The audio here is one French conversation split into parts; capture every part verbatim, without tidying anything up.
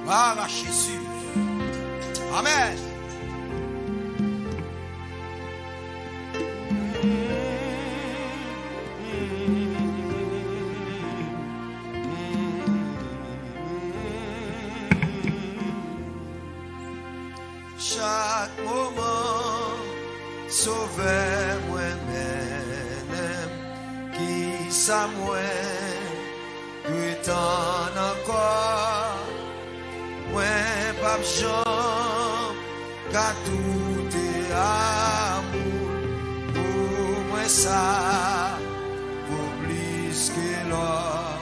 Par Jésus. Amen. Chaque moment, sauver moi-même, qui ça moi, tout encore, moi pas besoin, car tout est amour, pour moi ça, pour plus que l'or,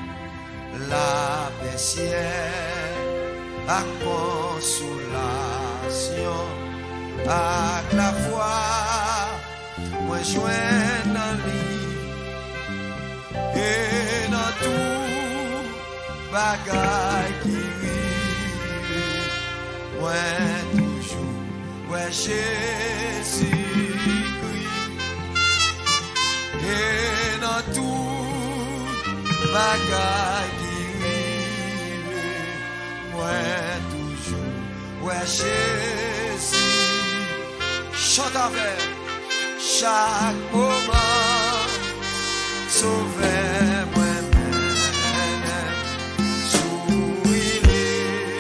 la baissière, la consolation. À la fois, moi joins dans lit et dans tout bagaille qui vive, moi toujours, ouais Jésus et dans tout bagaille qui vive, moi toujours, ouais Jésus. Chante avec chaque moment, sauvez moi-même, souriez,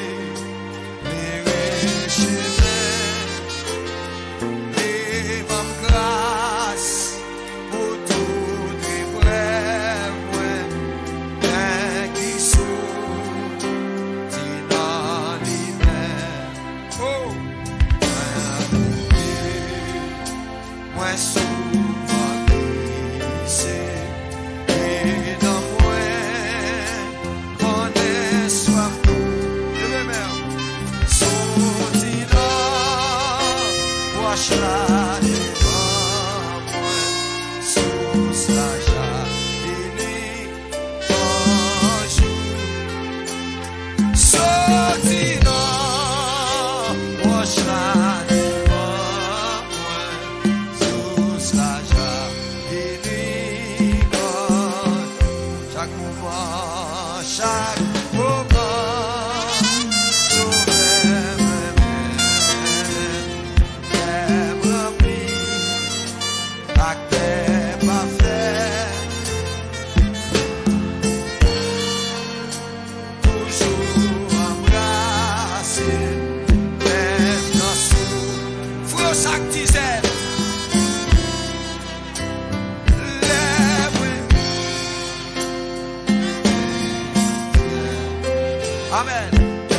les chemins, les mêmes grâces, pour tout les vrais, moi, qui sont, dans l'hiver, oh. Moi souvent glissé et dans moi on est soif de mer sorti là wash la devant moi sous la jardine bonjour sorti là wash la chaque moment, sauvez moi-même, t'aimes rempli, à t'es parfait, toujours embrassé, même dans sous, frère chaque dizaine. Amen.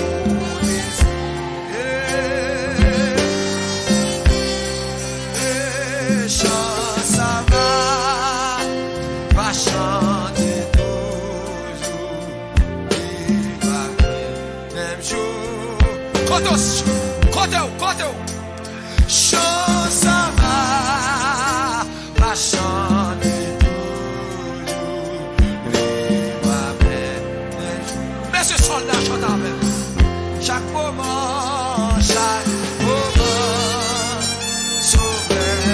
Et chant ça va, va chanter toujours, il va même jour. Kotos, koto, koto. Chant ça va, va chanter toujours, il va même jour. Mais ce soldat chante avec chaque moment, chaque moment, sauvez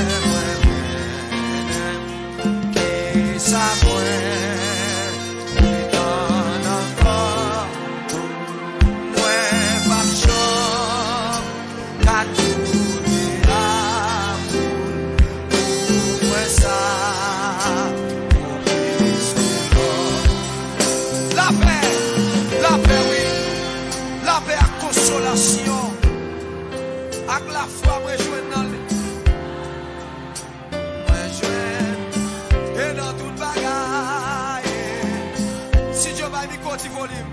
moi-même, qui s'abouait, qui donne encore, moi pas chant, qu'à tout est amour, pour moi ça, pour plus que l'or. La paix, la paix oui, la paix à consolation, avec la foi moi joindre dans le moi joindre et dans toute bagaille. Si Dieu va me côté volume,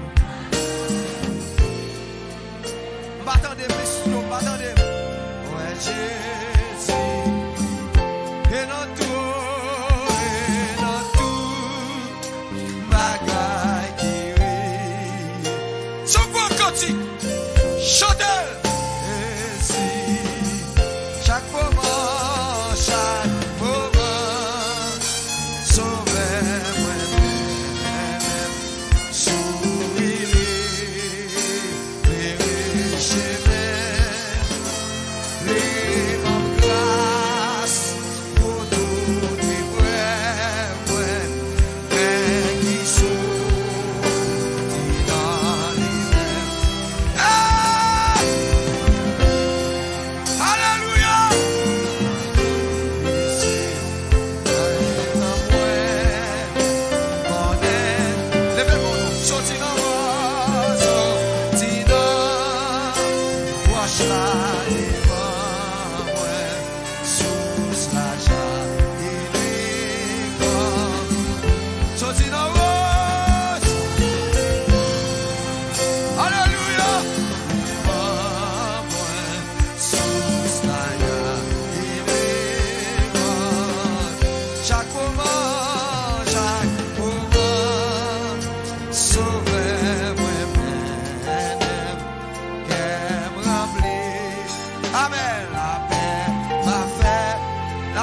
m'attendez mes sous, m'attendez. Ouais Jésus et dans tout et dans tout bagaille qui rit. Son bon cantique, chantez. Et si chaque moment, chaque moment, sauvez moi-même, souriez, les chemins, les mêmes grâces, pour tout les vrais, mais qui sont dans les mêmes.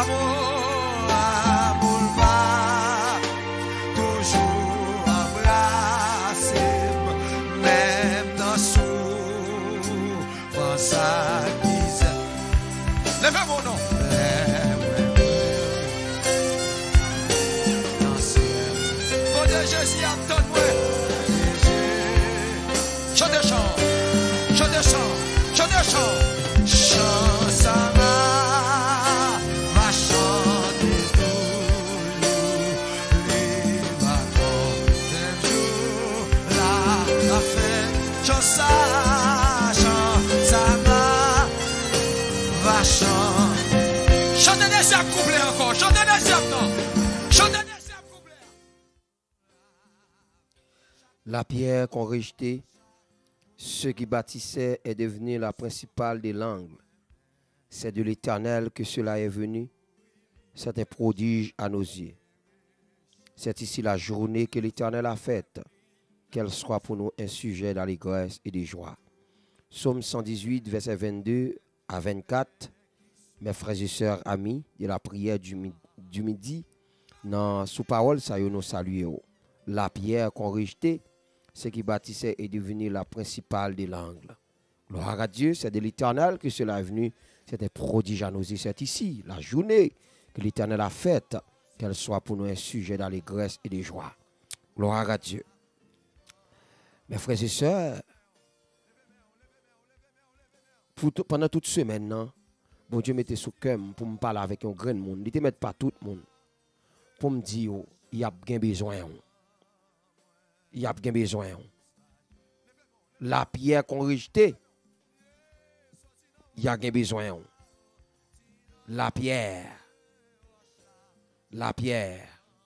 amour, amour va toujours embrasser, même dans souffrance acquise. Levez mon nom. Mon Dieu, Jésus, attends-moi. Je descends, je descends, je descends. Chant ça va, va chanter toujours. Les vacances d'un jour, la, la fête. Chant ça, chant ça va, va chanter. Chantez des sacs couplés encore, chantez des sacs non. Chantez des sacs couplés. La pierre qu'on rejetait, ce qui bâtissait est devenu la principale des langues. C'est de l'Éternel que cela est venu. C'est un prodige à nos yeux. C'est ici la journée que l'Éternel a faite. Qu'elle soit pour nous un sujet d'allégresse et de joie. Psaume cent dix-huit, versets vingt-deux à vingt-quatre. Mes frères et sœurs amis de la prière du midi, du midi dans sous parole, ça y est, nous saluons. La pierre qu'on rejetait, ce qui bâtissait est devenu la principale des langues. Gloire à Dieu, c'est de l'Éternel que cela est venu. C'est un prodige à nos yeux. C'est ici, la journée que l'Éternel a faite, qu'elle soit pour nous un sujet d'allégresse et de joie. Gloire à Dieu. Mes frères et sœurs, pour tout, pendant toute semaine, non, bon Dieu mettait sous cœur pour me parler avec un grand monde. Il ne met pas tout le monde. Pour me dire, il y a bien besoin. Il y a bien besoin. La pierre qu'on rejetait, il y a bien besoin. La pierre, la pierre,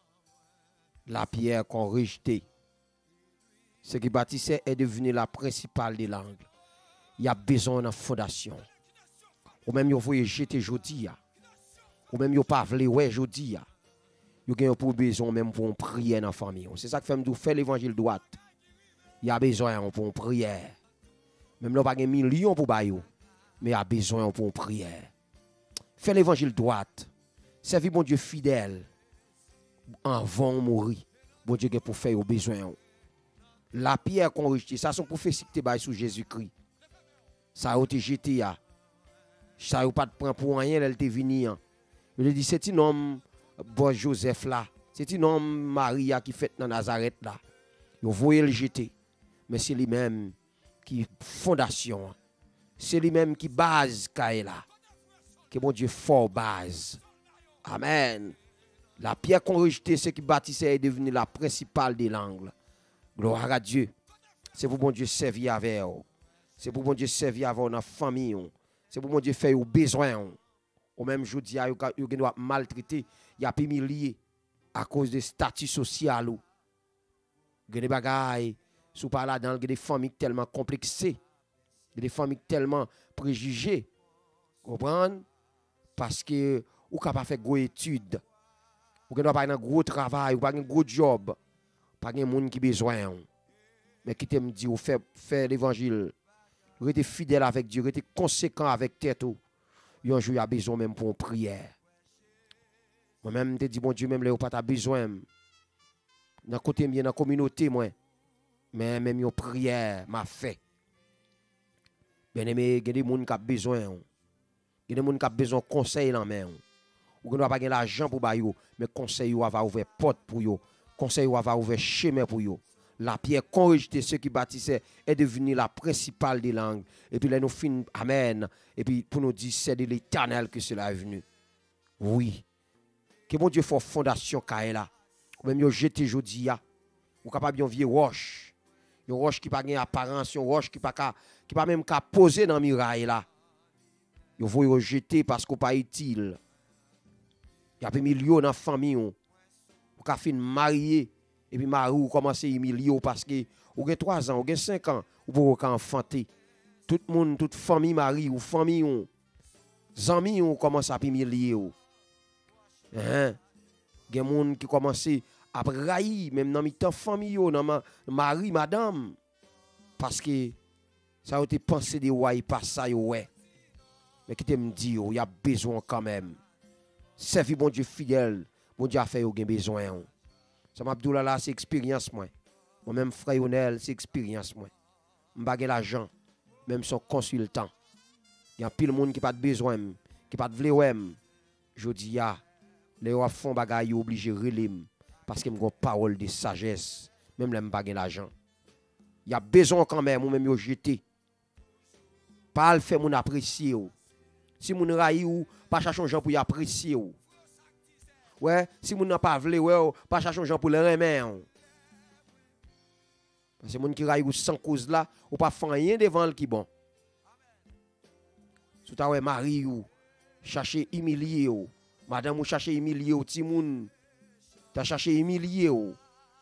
la pierre qu'on rejetait, ce qui bâtissait est devenu la principale des langues. Il y a besoin d'une fondation. Ou même vous voyez jeter jeudi, ou même vous pas voulu ouais jeudi. Vous avez pour besoin même pour une prière dans la famille. C'est ça que fait nous faire l'évangile droit. Il y a besoin pour une prière. Même là pas un million pour bailler, mais il y a besoin pour une prière. Faire l'évangile droit. Servir bon Dieu fidèle avant de mourir. Bon Dieu pour faire au besoin. La pierre qu'on rejette, ça sont prophéties qui te sur Jésus-Christ. Ça a été jeté à. Ça n'a pas de prendre pour rien, elle était venue. Il dit c'est un homme bon Joseph là, c'est un homme Maria qui fait dans Nazareth là. Vous voyez le jeter, mais c'est lui-même qui fondation. C'est lui-même qui base là. Que mon Dieu fort base. Amen. La pierre qu'on rejetait, ce qui bâtissait est devenu la principale des langues. Gloire à Dieu. C'est pour mon Dieu servir avec vous. C'est pour mon Dieu servir avec notre famille. C'est pour mon Dieu faire aux besoins. Au même jour, il y a des maltraités, il y a des humiliés à cause des statuts sociaux. Il y a des bagailles, sous par là, dans des familles tellement complexées, des familles tellement préjugées. Vous comprenez? Parce que vous n'avez pas fait de études, vous n'avez pas un gros travail, vous n'avez pas un gros job, pas de monde qui a besoin. Mais qui t'aime dire, vous faites l'évangile, vous êtes fidèle avec Dieu, vous êtes conséquent avec tête. Un jour, il y a besoin même pour une prière. Moi-même, je dis, bon Dieu, même là, il n'y a pas besoin. Dans le côté, dans la communauté, moi. Mais même une prière m'a fait. Bien aimé, il y a des gens qui ont besoin. Il y a des gens qui ont besoin de conseils dans la main. Ou ne pas avoir l'argent pour bailler, mais conseil va ouvrir porte pour eux. Conseil va ouvrir chemin pour eux. La pierre qu'on rejetait, ce qui bâtissait, est devenue la principale des langues. Et puis là, nous finissons, amen. Et puis pour nous dire, c'est de l'Éternel que cela est venu. Oui. Que mon Dieu fasse fondation là. Ou même yo jeté jodi ya. Ou capable yon vieux roche. Yon roche qui pas gain apparence, yon roche qui pas qui pas même ka poser dans muraille là. Yo voye jeter parce qu'on pas utile. Y a des millions dans famille ou ka fin marié et puis mari ou commencer humilier parce que ou gen trois ans, ou gen cinq ans, ou pour ka enfanter. Tout le monde, toute famille mari ou famille ou amis ou commence à humilier ou. Hein? Gen moun qui commence à railler même dans mi-temps famille ou dans mari madame parce que ça a été pensé de ouais pas ça yo ouais. Mais qui te me dit il y a besoin quand même Servi bon Dieu fidèle, bon Dieu a fait au gain besoin. Ça m'a dit là c'est expérience moi. Moi même frère Yonel, c'est expérience moi. M'pa gen l'argent, même son consultant. Il y a pile monde qui pas de besoin, qui pas de vle wèm. Jodi ya, les wa font bagay obligé relem parce que m'gon parole de sagesse, même là m'pa gen l'argent. Il y a besoin quand même ou même yo jeter. Pas le faire moun apprécier ou. Si moun rayi ou, pas chercher gens pour y apprécier ou. Ouais, si moun n'a pas vle ouais, pas chercher gens pour le remettre. Parce que moun qui rayi ou sans cause là, ou pas faire rien devant le qui bon. Sou ta ouais mari ou chercher humilier ou. Madame ou chercher humilier ou ti moun. Ta chercher humilier ou.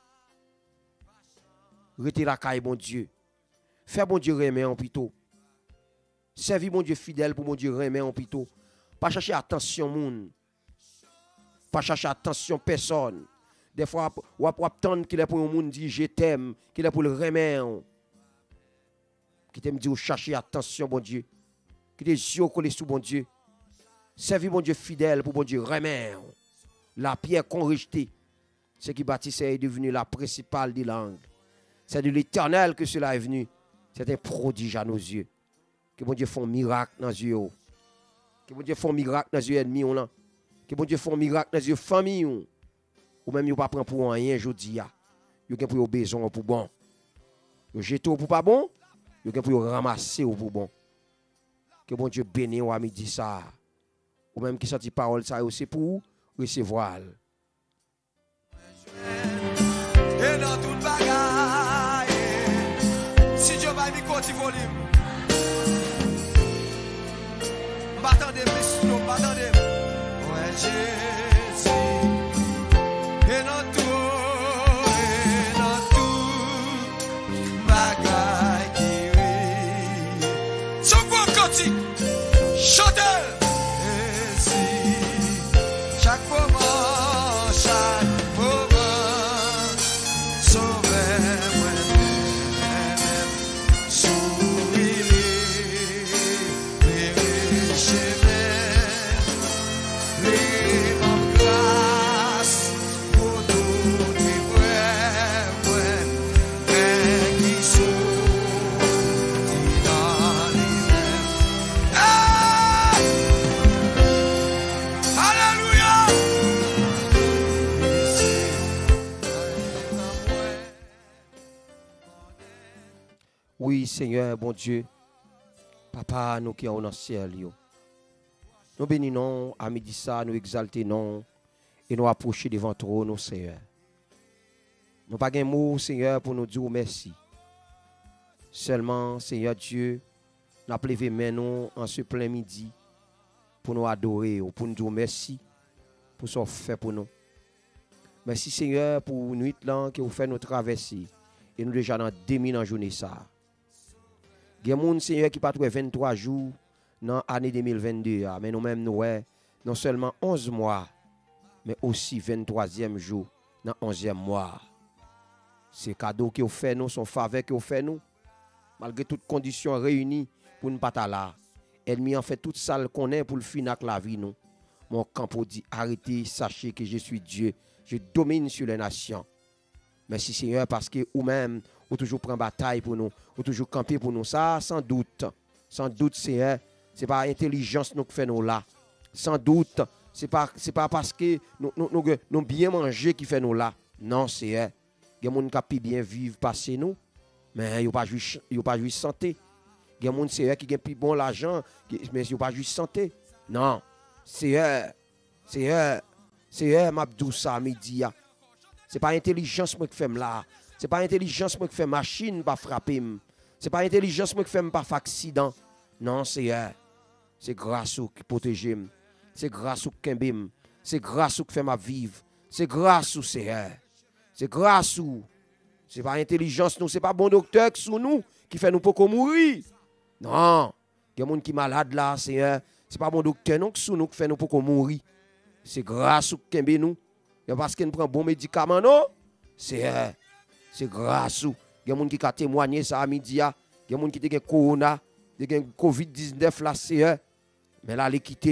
Rete la caille bon Dieu. Fais bon Dieu remet en plutôt. Servi bon Dieu fidèle pour bon Dieu remet en plutôt. Pas chercher attention moun. Pas chercher attention personne. Des fois ou attendre qu'il est pour un monde dit je t'aime, qu'il est pour le remettre. Qui t'aime dire chercher attention bon Dieu. Qui des yeux collés sous bon Dieu. Servi bon Dieu fidèle pour bon Dieu remettre. La pierre qu'on rejeté. Ce qui bâtissait est devenu la principale des langues. C'est de l'Éternel que cela est venu. C'est un prodige à nos yeux. Que bon Dieu fasse un miracle dans les yeux. Que bon Dieu fasse un miracle dans les yeux ennemis. Que bon Dieu fasse un miracle dans les yeux famille. Ou même, vous ne pas prendre pour rien, je dis. Vous avez pour besoin pour bon. Vous jetez pour pas bon. Vous avez pour ramasser pour bon. Que bon Dieu bénisse à midi ça. Ou même qui sorti parole ça aussi pour recevoir. Et dans toute bagaille, si Dieu va me continuer volume, m'attendez, monsieur, m'attendez. Ouais, Jésus, et dans tout, et dans tout, bagaille qui rit. Son quoi cantique, chantez. Et si, chaque moment, chaque Oui, Seigneur, bon Dieu, Papa, nous qui sommes dans le ciel, yo. Nous bénissons à midi ça, nous exaltons et nous approchons devant toi, nous, Seigneur. Nous n'avons pas de mots, Seigneur, pour nous dire merci. Seulement, Seigneur Dieu, nous avons levé nous en ce plein midi pour nous adorer, pour nous dire merci pour ce que vous fait pour nous. Merci, Seigneur, pour la nuit là que vous faites nous traverser. Et nous déjà dans deux mille en journée ça. Il y a des gens, Seigneur, qui pas vingt-trois jours dans l'année deux mille vingt-deux. Mais nous-mêmes, nous, non seulement onze mois, mais aussi vingt-troisième jour dans onzième mois. Ces cadeaux que vous faites, nous, sont faveurs que vous faites, nous. Malgré toutes conditions réunies pour ne pas là. Ennemi en fait toute salle qu'on est pour le finir avec la vie, nous. Mon camp dit, arrêtez, sachez que je suis Dieu. Je domine sur les nations. Merci Seigneur parce que vous-même, vous toujours prendre bataille pour nous, vous toujours camper pour nous. Ça, sans doute, sans doute, Seigneur, ce n'est pas l'intelligence nous qui fait nous là. Sans doute, ce n'est pas, pas parce que nous, nous, nous, nous bien manger qui fait nous là. Non, Seigneur. Il y a des gens qui bien vivre, passer nous, mais ils n'ont pas joué santé. Il y a des gens qui ont plus bon l'argent, mais ils n'ont pas joué santé. Non, Seigneur, Seigneur, Seigneur, m'abdou ça midi. Ce n'est pas l'intelligence qui fait là. Ce n'est pas l'intelligence qui fait machine pas frapper. Ce n'est pas l'intelligence qui fait pas accident. Non, c'est c'est grâce au qui protège. C'est grâce au qui kembe. C'est grâce au qui fait ma vivre. C'est grâce au Seigneur. C'est grâce au. Ce n'est pas l'intelligence nous, ce n'est pas bon docteur qui sous nous qui fait nous pour mourir. Non, il y a des gens qui sont malades là, Seigneur. Ce n'est pas bon docteur non qui sous nous qui fait nous pour mourir. C'est grâce au qui kembe nous. Et parce qu'il prend bon médicament, non? C'est c'est grâce. Il y a des gens qui ont témoigné ça à midi. Il y a des gens qui ont corona, qui ont covid dix-neuf là, c'est mais là, les quitter yo.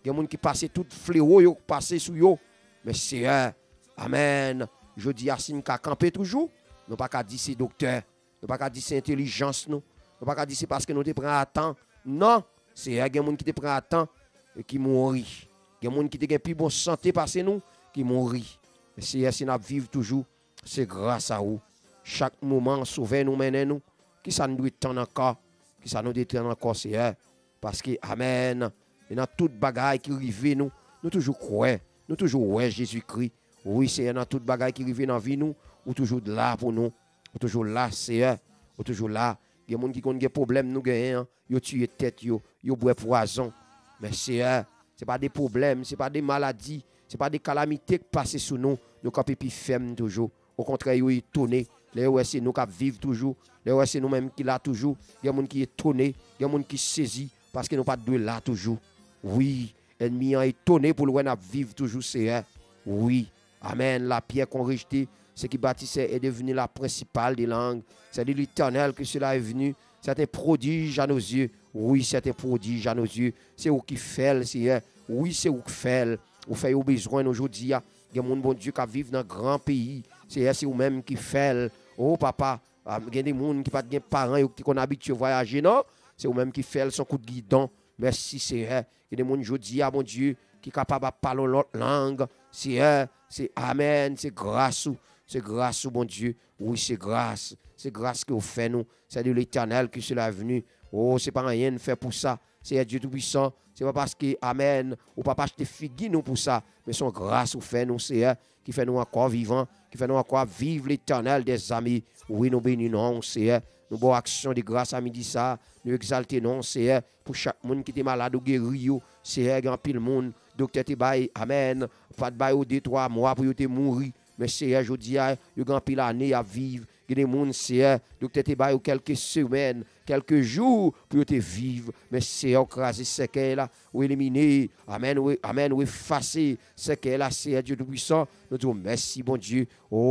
Il y a des gens qui passent tout fléau, yo passé sous yo. Mais Seigneur, amen. Je dis à Sim qu'à camper toujours. Nous pas qu'à dire c'est docteur, nous pas qu'à dire c'est intelligence nous. Nous pas qu'à dire c'est parce que nous te prend à temps. Non, c'est il y a des gens qui te prend à temps et qui mourent. Il y a des gens qui te plus bonne santé parce que nous qui mourent. Mais Seigneur, si nous vivons toujours, c'est grâce à vous. Chaque moment sauver nous mener nous. Qui ça nous doit attendre encore, qui ça nous doit attendre encore Seigneur parce que amen. Et dans toute bagaille qui arrive nous, nous toujours croyons, nous toujours ouais Jésus-Christ. Oui, Seigneur, dans toute bagaille qui arrive dans la vie nous, ou toujours là pour nous, ou toujours là Seigneur, ou toujours là. Il y a des gens qui ont des problèmes nous gagnent, ils tuent tête yo, ils boivent poison. Mais Seigneur, c'est pas des problèmes, c'est pas des maladies, c'est pas des calamités qui passent sur nous, nous capons puis ferme toujours. Au contraire, ils sont étonnés. Les ouais c'est nous qui vivons toujours, les ouais c'est nous-mêmes qui là toujours. Il y a des gens qui sont étonnés, il y a des gens qui saisissent parce que nous pas de là toujours. Oui, ennemi est étonné pour le voir vivre toujours Seigneur. Oui, amen. La pierre qu'on rejetait, ce qui bâtissait est devenu la principale des langues. C'est de l'Éternel que cela est venu. C'est un prodige à nos yeux. Oui, c'est un prodige à nos yeux. C'est où qui fait, Seigneur. Oui, c'est où qui fait. Vous faites au besoin aujourd'hui. Il y a des gens, bon Dieu, qui vivent dans un grand pays. C'est vous-même qui fait. Oh, papa, il y a des gens qui n'ont pas de parents qui sont habitués à voyager. Non, c'est vous-même qui fait son coup de guidon. Merci, Seigneur. Il y a des gens aujourd'hui, mon Dieu, qui sont capables de parler l'autre langue. Seigneur, c'est Amen, c'est grâce. C'est grâce, bon Dieu. Oui, c'est grâce. C'est grâce que vous faites nous. C'est de l'Éternel que cela est venu. Oh, c'est pas rien de faire pour ça. C'est Dieu Tout-Puissant. C'est pas parce que, Amen, ou pas acheter figue nous pour ça. Mais son grâce vous fait nous, Seigneur, qui fait nous encore vivants, qui fait nous encore vivre l'Éternel des amis. Oui, nous bénissons, Seigneur. Nous avons action de grâce à midi ça. Nous exaltons, Seigneur, pour chaque monde qui est malade ou guéri. Seigneur, grand pile monde. Docteur te bail, Amen. Pas de bail ou deux, trois mois pour te mourir. Mais Seigneur, je dis, il y a grand pile année à vivre. Il y a des gens, Seigneur, docteur te bail ou quelques semaines, quelques jours pour te vivre. Mais Seigneur, craser ce qu'elle a, ou éliminer. Amen, ou Amen, ou effacer ce qu'elle a, Seigneur Dieu Tout-Puissant. Nous disons merci, bon Dieu.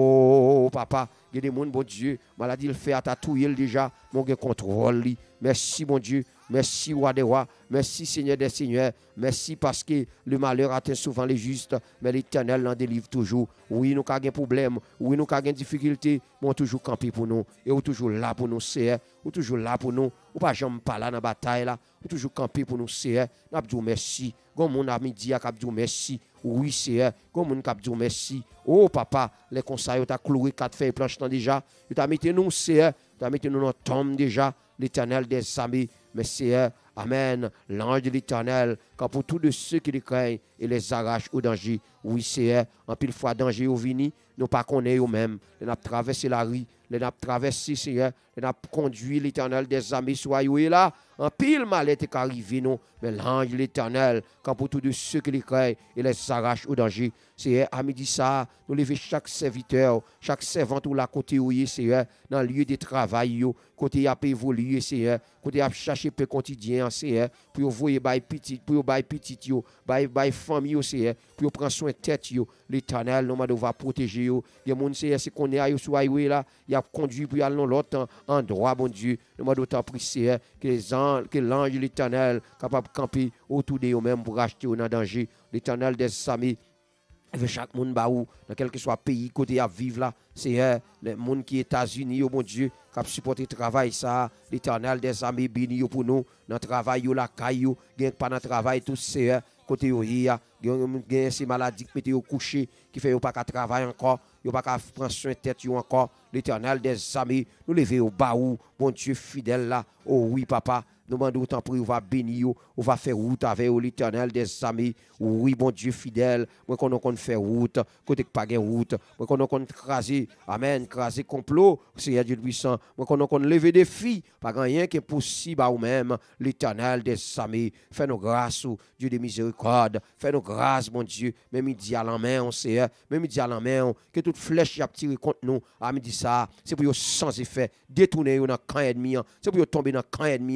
Oh, papa, il y a des gens, bon Dieu, maladie le fait à tatouiller déjà, mon contrôle. Merci, bon Dieu. Merci, roi des rois. Merci, Seigneur des seigneurs. Merci parce que le malheur atteint souvent les justes, mais l'Éternel en délivre toujours. Oui, nous avons des problèmes. Oui, nous avons des difficultés, mais on toujours campé pour nous. Et on toujours là pour nous, Seigneur. On toujours là pour nous. On pas jamais pas là dans la bataille là. On toujours campé pour nous, Seigneur. Nous avons dit merci. Comme mon ami dit, a dit merci. Oui, Seigneur. Comme mon cap dit merci. Oh, papa, les conseils, tu as cloué quatre feuilles planches déjà. Tu as mis nous, Seigneur. Tu as mis nous dans notre tombe déjà. L'Éternel des amis. Mais Seigneur, Amen, l'ange de l'Éternel, quand pour tous de ceux qui les craignent et les arrachent au danger. Oui, Seigneur, en pile fois danger au vini, nous pas connaître eux-mêmes. Nous avons traversé la rue, nous avons traversé, Seigneur, nous avons conduit l'Éternel des amis, soyez là. En pile mal est arrivé, nous. Mais l'ange de l'Éternel, quand pour tous de ceux qui les craignent et les arrachent au danger. Seigneur, à midi ça, nous levons chaque serviteur, chaque servante ou la côté où il est, Seigneur, dans le lieu de travail, côté à évoluer, Seigneur, côté à chercher peu quotidien, Seigneur, pour vous voyez bail petit, pour bail petit yo, bail bail famille, Seigneur, pour prendre soin de tête yo, l'Éternel nous va protéger yo. Il y a monde Seigneur, c'est qu'on est à soit là, il a conduit pour aller dans l'autre endroit, bon Dieu, nous m'a d'autant prier, Seigneur, que les anges, que l'ange de l'Éternel capable de camper autour de eux-mêmes pour acheter au danger, l'Éternel des amis. Et chaque monde baou dans quel que soit pays côté à vivre là, c'est les monde qui États-Unis, oh mon Dieu, qui a supporté travail ça, l'Éternel des amis béni pour nous dans travail yo la caillou, gagne pas dans travail tout c'est côté yo ya, gagne ces maladies qui mettent au coucher qui fait yo pas qu'à travailler encore, yo pas qu'à prendre soin tête yo encore, l'Éternel des amis, nous lever au baou, bon Dieu fidèle là. Oh oui papa, nous demandons autant pour on va bénir, on va faire route avec l'Éternel des amis. Oui, bon Dieu fidèle, moi qu'on qu'on fait route, côté que pas de route, moi qu'on qu'on craser, amen, craser complot, Seigneur Dieu puissant, moi qu'on qu'on lever des filles, pas rien qui est possible à nous-mêmes, l'Éternel des amis. Fais-nous grâce, Dieu de miséricorde, fais-nous grâce, mon Dieu, même midi à la main, on sait, même midi à la main, que toute flèche y a tiré contre nous, à midi ça, c'est pour sans effet, détourner dans le camp ennemi, c'est pour tomber dans le camp ennemi, dans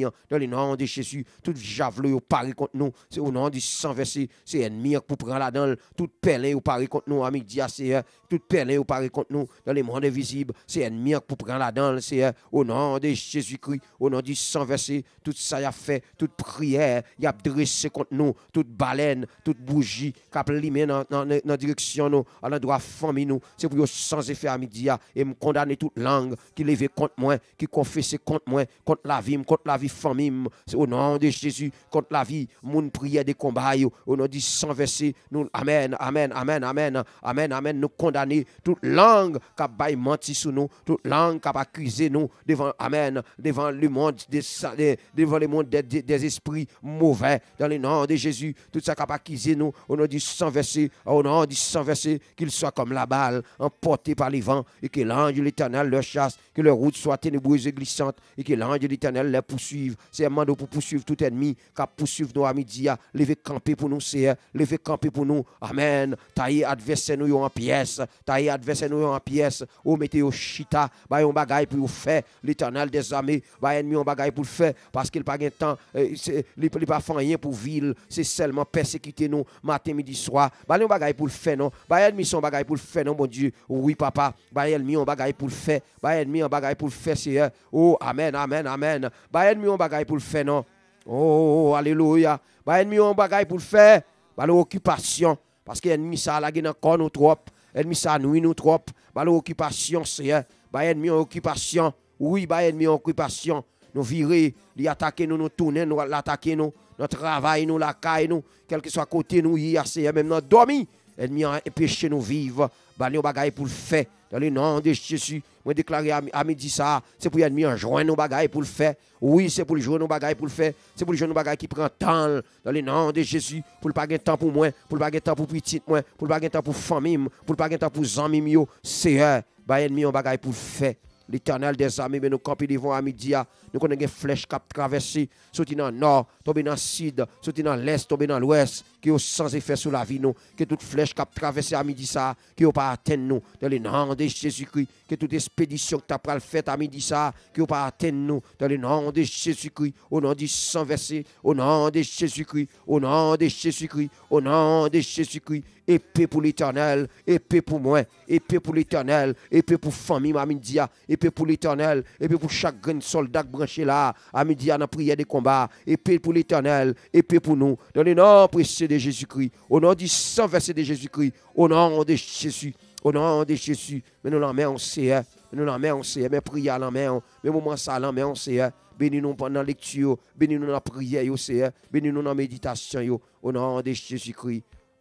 le nom de Jésus, tout javelot yo paré contre nous, c'est au nom du sang versé, c'est ennemi pour prendre la dedans, tout pelin yo paré contre nous à midi à Seigneur, tout pelin yo paré contre nous dans les mondes invisibles, c'est ennemi pour prendre la dedans, Seigneur, au nom de Jésus-Christ, au nom du sang versé, tout ça y a fait, toute prière, y a dressé contre nous, toute baleine, toute bougie, cap limé dans dans direction nous, à l'endroit famille nous, c'est pour sans effet à midi et me condamner toute langue qui lève contre moi, qui confesse contre moi, contre la vie, contre la vie famille, c'est au nom de Jésus, contre la vie, mon prière des combats, au nom du sang versé, nous, amen, amen, amen, amen, amen, amen, nous condamner toute langue qui a bail menti sur nous, toute langue qui a accusé nous devant, amen, devant le monde, des, devant le monde des, des, des esprits mauvais, dans le nom de Jésus, tout ça qui a accusé nous, au nom du sang versé, au nom du sang versé, qu'il soit comme la balle, emporté par les vents, et que l'ange de l'Éternel leur chasse, que leur route soit ténébreuse et glissante, et que l'ange de l'Éternel les poursuive. C'est un mandat pour poursuivre tout ennemi, qui poursuivre nous à midi, lever camper pour nous, c'est lever camper pour nous. Amen. Tailler adversaire nous en pièces, tailler adversaire nous en pièces, ou mettez au chita, bah un bagaille pour faire, l'Éternel des armées, bah ennemi un bagaille pour le faire, parce qu'il pas de temps, il pas fait rien pour ville, c'est seulement persécuter nous matin, midi, soir. Bah un bagaille pour le faire, non. Bah ennemi son bagaille pour le faire, non, mon Dieu. Oui, papa. Bah ennemi un bagaille pour le faire. Bah ennemi un bagaille pour le faire, c'est oh, amen, amen, amen. Bah ennemi un bagaille pour le faire, non. Oh, alléluia. Bah ennemi un bagaille pour le faire. Bah l'occupation. Parce que ennemi ça la gagne encore nous trop. Ennemi ça nuit nous trop. Bah l'occupation, c'est bah ennemi en occupation. Oui, bah ennemi en occupation. Nous virer, lui attaquer nous, nous tourner, nous l'attaquer nous. Notre travail, nous la caille, nous. Quel que soit côté nous, hier, c'est même notre dormi. Ennemi a empêché nous vivre. Bah nous bagaille pour le faire. Dans le nom de Jésus, moi déclarer à midi ça, c'est pour l'ennemi en joindre nos bagailles pour le faire. Oui, c'est pour le jouer nos bagailles pour le faire. C'est pour le jouer nos bagailles qui prend temps dans le nom de Jésus, pour le pas gagner temps pour moi, pour le pas gagner temps pour petit moi, pour le pas gagner temps pour famille, pour le pas gagner temps pour amis yo. C'est un bah ennemi en bagaille pour le faire. L'Éternel des armées, mais nous camper devant à midi, nous connaissons des flèches qui traversent, sorti dans le nord, tomber dans le sud, sorti dans l'est, tomber dans l'ouest, qui ont sans effet sur la vie, nous, que toute flèche qui traverse à midi, ça, qui n'ont pas atteint nous, dans le nom de Jésus-Christ, que toute expédition que tu as faite à midi, ça, qui n'ont pas atteint nous, dans le nom de Jésus-Christ, au nom du sang versé, au nom de Jésus-Christ, au nom de Jésus-Christ, au nom de Jésus-Christ. Épée pour l'Éternel, épée pour moi, épée pour l'Éternel, épée pour famille, à midi, épée pour l'Éternel, épée pour chaque grand soldat branché là, à midi, dans la prière des combats, épée pour l'Éternel, épée pour nous, dans le nom précieux de Jésus-Christ, au nom du sang versé de Jésus-Christ, au nom de Jésus, au nom de Jésus, mais nous l'en mettons, c'est, nous l'en mettons, c'est, mais prière l'en mettons, mais moment ça l'en mettons, c'est, bénis-nous pendant la lecture, bénis-nous dans la prière, c'est, bénis-nous dans la méditation, au nom de Jésus-Christ.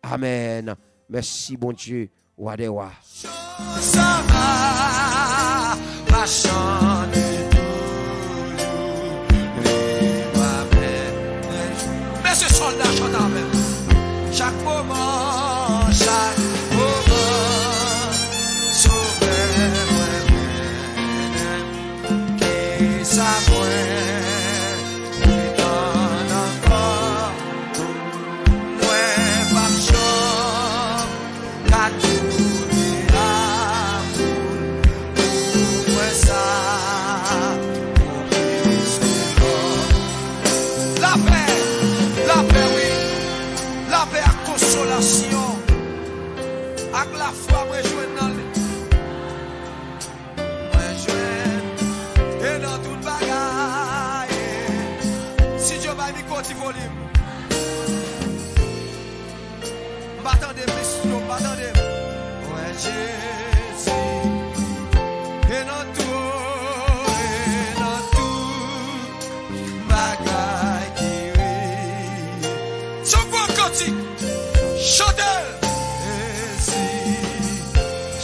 Amen. Merci, bon Dieu. Wadewa. Merci, soldat, chante avec. Chaque moment, chaque moment, sauvez-moi, qui s'apprête. Avec la foi, moi je dans le moi je et dans toute bagaille. Si Dieu va me continuer volume, m'attendez plus, m'attendez. Ouais Jésus et dans tout et dans tout bagaille qui oui. Son voix cantique, chantez.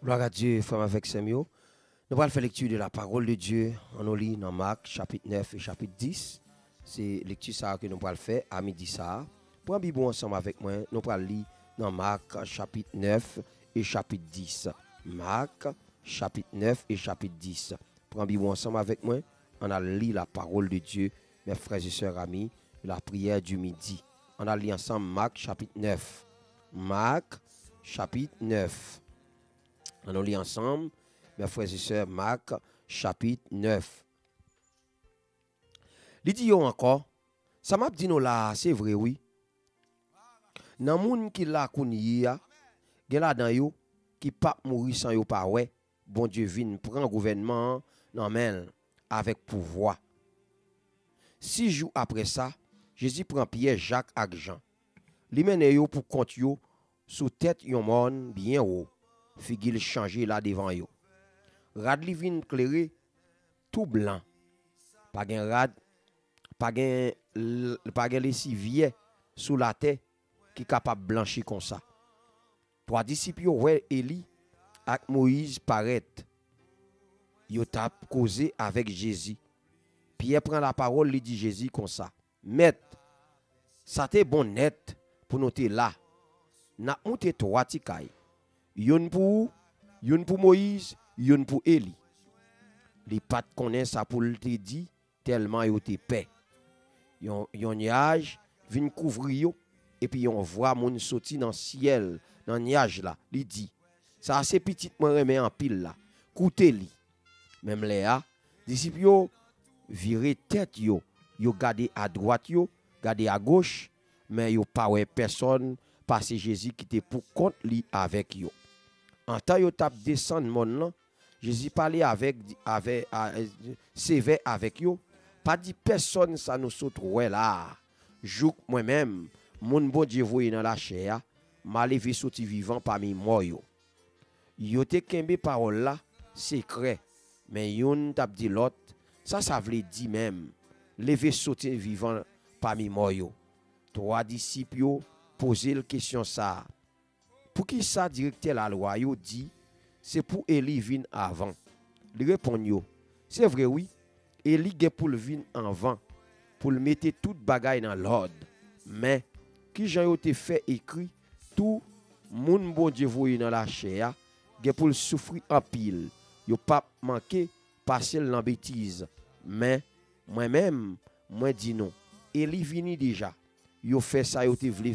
Gloire à Dieu, frère avec Samuel. Nous allons faire lecture de la parole de Dieu. On nous lit dans Marc chapitre neuf et chapitre dix. C'est lecture ça que nous allons faire à midi ça. Prends Bible ensemble avec moi. Nous allons lire dans Marc chapitre neuf et chapitre dix. Marc chapitre neuf et chapitre dix. Prends Bible ensemble avec moi. On a lu la parole de Dieu, mes frères et sœurs amis, la prière du midi. On a lu ensemble Marc chapitre neuf. Marc chapitre neuf. On a lu ensemble, mes frères et sœurs, Marc chapitre neuf. Il dit encore, ça m'a dit nous là, c'est vrai oui. Nan moun qui la kouni ya, gen la dan yo qui pas mourir sans yo pa ouais, bon Dieu vinn prend gouvernement nan men avec pouvoir. Six jours après ça, Jésus prend Pierre, Jacques et Jean. Li mène yo pour compte yo sous tête yon moun bien haut. Figil changer là devant yo. Rad li vinn clairé tout blanc. Pas gen rad, pas gen pas gen lessivier sous la tête qui capable blanchir comme ça. Trois disciples ouais Élie ak Moïse paraît. Yo t'a causé avec Jésus. Pierre prend la parole, lui dit Jésus comme ça. Maître, ça t'est bon net pour nous là. N'a monté trois tikay. Yon pour yon pour Moïse, yon pour Élie. Les pat connaît ça pour te dit tellement yo te paix. Yon yon nuage vinn couvrir yo et puis on voit moun sorti dans ciel, dans nuage là, li dit. Ça c'est petit moi remet en pile là. Koute li. Même Léa, disciples yo viré tête yo, yo gardé à droite yo, gardé à gauche, mais yo pas ouais personne passer Jésus qui était pour compte li avec yo. En temps yo tap descendre mon là, Jésus parlait avec avec sévère avec yo, pas dit personne ça nous saute ouais là. Jouk moi-même, mon bon Dieu voyé dans la chair, m'a levé sorti vivant parmi moi yo. Yo te kembe parole là, secret, mais yon tap dit l'autre, ça ça veut dire même levé sorti vivant parmi moi yo. Trois disciples yo poser la question ça. Pour qui ça directeur la loi yo dit c'est pour Élie vin avant. Il répond yo, c'est vrai oui, Élie gen pour le vin avant pour le mettre toute bagaille dans l'ordre. Mais qui Jean yo te fait écrit tout moun bon Dieu voyé dans la chair gen pour le souffrir en pile. Yo pas manqué passer dans bêtise. Mais moi-même moi dis non. Élie vini déjà. Yo fait ça yo te vle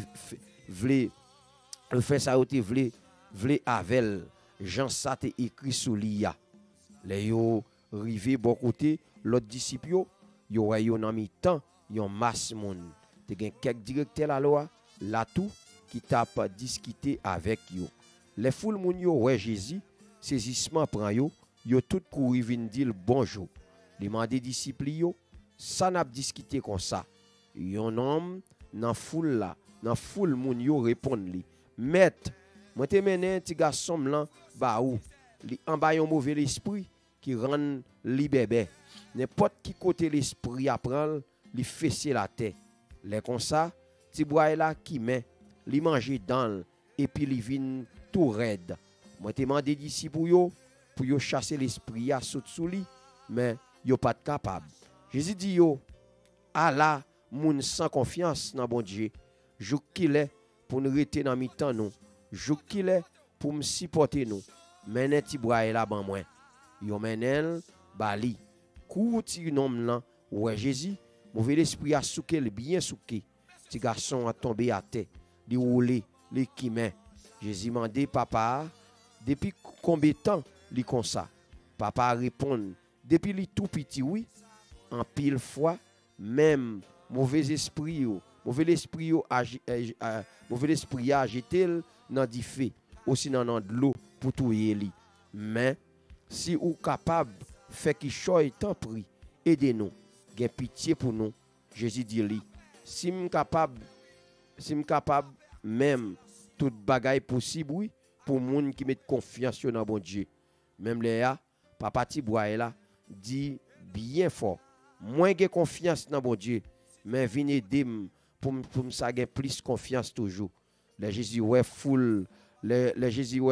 vle yo fait ça yo te vle vle avec Jean ça te écrit sous lia. Les yo rivé bon côté l'autre disciple yo yo yo nan mi temps yon masse moun. Te gen quelques directeurs la loi là tout qui t'a discuté avec yo. Les foule moun yo ouais Jésus saisissement prend yo yo tout couri vinn dire bonjour. Li mande disciple yo ça n'a discuté comme ça. Yon homme dans foule là, dans foule moun yo répond li. Maître, moi te menen ti garçon blanc ba ou, li en ba yon mauvais esprit qui rend li bébé. N'importe qui côté l'esprit apprend, li fesser la tête. Les comme ça, ti boy là qui met, li manger dans et puis li vinn tout raide. Moi te mandé disciple yo pour yo chasser l'esprit a saute sous li, mais yo pas capable. Jésus dit yo, Allah moun sans confiance dans bon Dieu, jou qu'il est pour nous rester dans mi-temps nous, jou qu'il est pour me supporter nous. Menen ti boy là ban moi. Yo menen bali. Kou ti nom là, ouais Jésus, mauvais esprit a souké le bien souké. Ti garçon a tombé à terre, li roulé, li kimen. Jésus mandé papa, depuis combien de temps li comme ça? Papa répond, depuis li tout petit oui, en pile fois, même mauvais esprit yo, mauvais esprit yo a euh, mauvais esprit a jeté dans di feu, aussi dans de l'eau pour touyer li. Mais si ou capable fait qui choy tant pris, aidez-nous, gen pitié pour nous. Jésus dit li, si m capable si m capable même toute bagaille possible oui pour moun qui met confiance dans bon Dieu. Même Léa, papa ti boy là dit bien fort, moins gen confiance dans bon Dieu, mais vinn aider pour pour ça gen plus confiance toujours. Le Jésus ouais foule, le, le Jésus ouais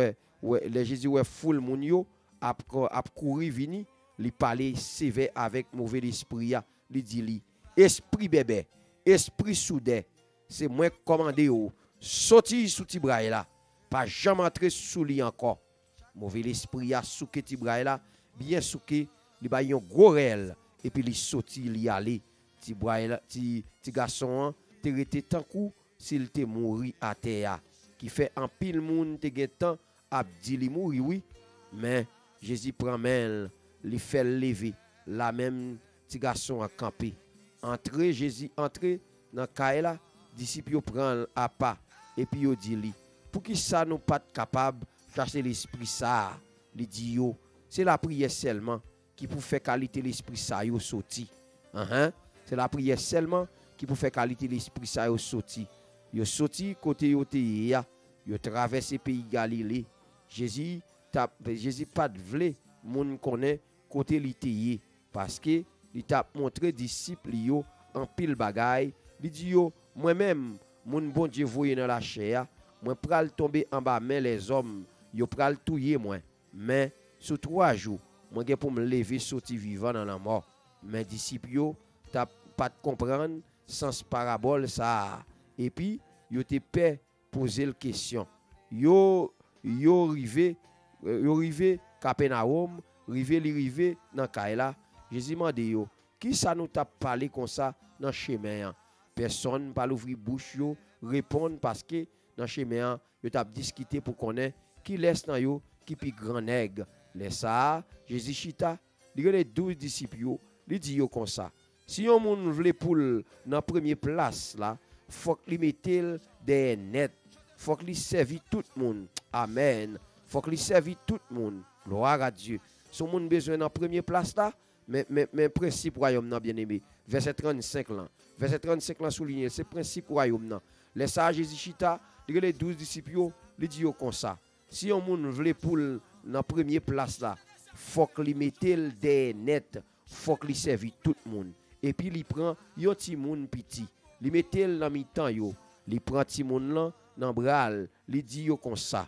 ouais, les Jésus ouais foule moun yo ap ap courir vini, li parler sévère avec mauvais esprit ya, li dit li esprit bébé, esprit soudain, c'est moi commandé yo, sorti sous ti braille là, pas jamais entrer sous li encore. Mauvais esprit ya souke ti braille là, bien souke, li ba yon gros réel et puis li sorti li aller, ti braille là, ti ti garçon te rete tant coup s'il te mouri à terre, qui fait en pile moun te gen temps ap di li mouri oui, mais Jésus prend main, li fait lever, la même petit garçon a campé. Entré Jésus entré dans caille là, disciples prend à pas et puis yo dit li, pour qui ça nous pas capable chercher l'esprit ça, li dit yo, c'est la prière seulement qui pour faire qualité l'esprit ça yo sorti. Uh-huh. C'est la prière seulement qui pour faire qualité l'esprit ça yo sorti. Yo sorti côté yo te ya, yo traversé pays Galilée. Jésus t'a Jésus pas de vle moun connaît côté li te yé parce que il t'a montré disciple yo en pile bagaille, li dit yo moi-même moun bon Dieu voyé dans la chair, moi pral tomber en bas mais les hommes yo pral touyer moi, mais sur trois jours moi gen pour me lever sorti vivant dans la mort. Mais disciple yo t'a pas de comprendre sens parabole ça et puis yo te paix poser la question. Yo yo rivé yo rivé Capernaum, rivé li rivé dans Kaila. Jésus m'a dit yo, qui ça nous t'a parlé comme ça dans chemin? Personne pas l'ouvrir bouche yo répondre parce que dans chemin yo t'a discuté pour connaître qui laisse dans yo qui pi grand nègre. Laisse ça, Jésus chita, li les douze disciples yo, li dit yo comme ça. Si yon moun vle pour dans première place là, faut que li mette des net, faut que li servi tout le monde. Amen. Faut que li servi tout le monde. Gloire à Dieu. Son monde besoin dans première place là, mais mais mais principe royaume nan bien-aimé. Verset trente-cinq là. Verset trente-cinq là souligné, c'est principe royaume nan. Les sages Jésus chita, les douze disciples yo, li dit yo comme ça. Si yon moun vle pour dans première place là, faut que li mette des net, faut que li servi tout le monde. Et puis il prend yon ti moun petit, li mette dans mi-temps yo, li prend ti moun là dans bral, li dit yo comme ça.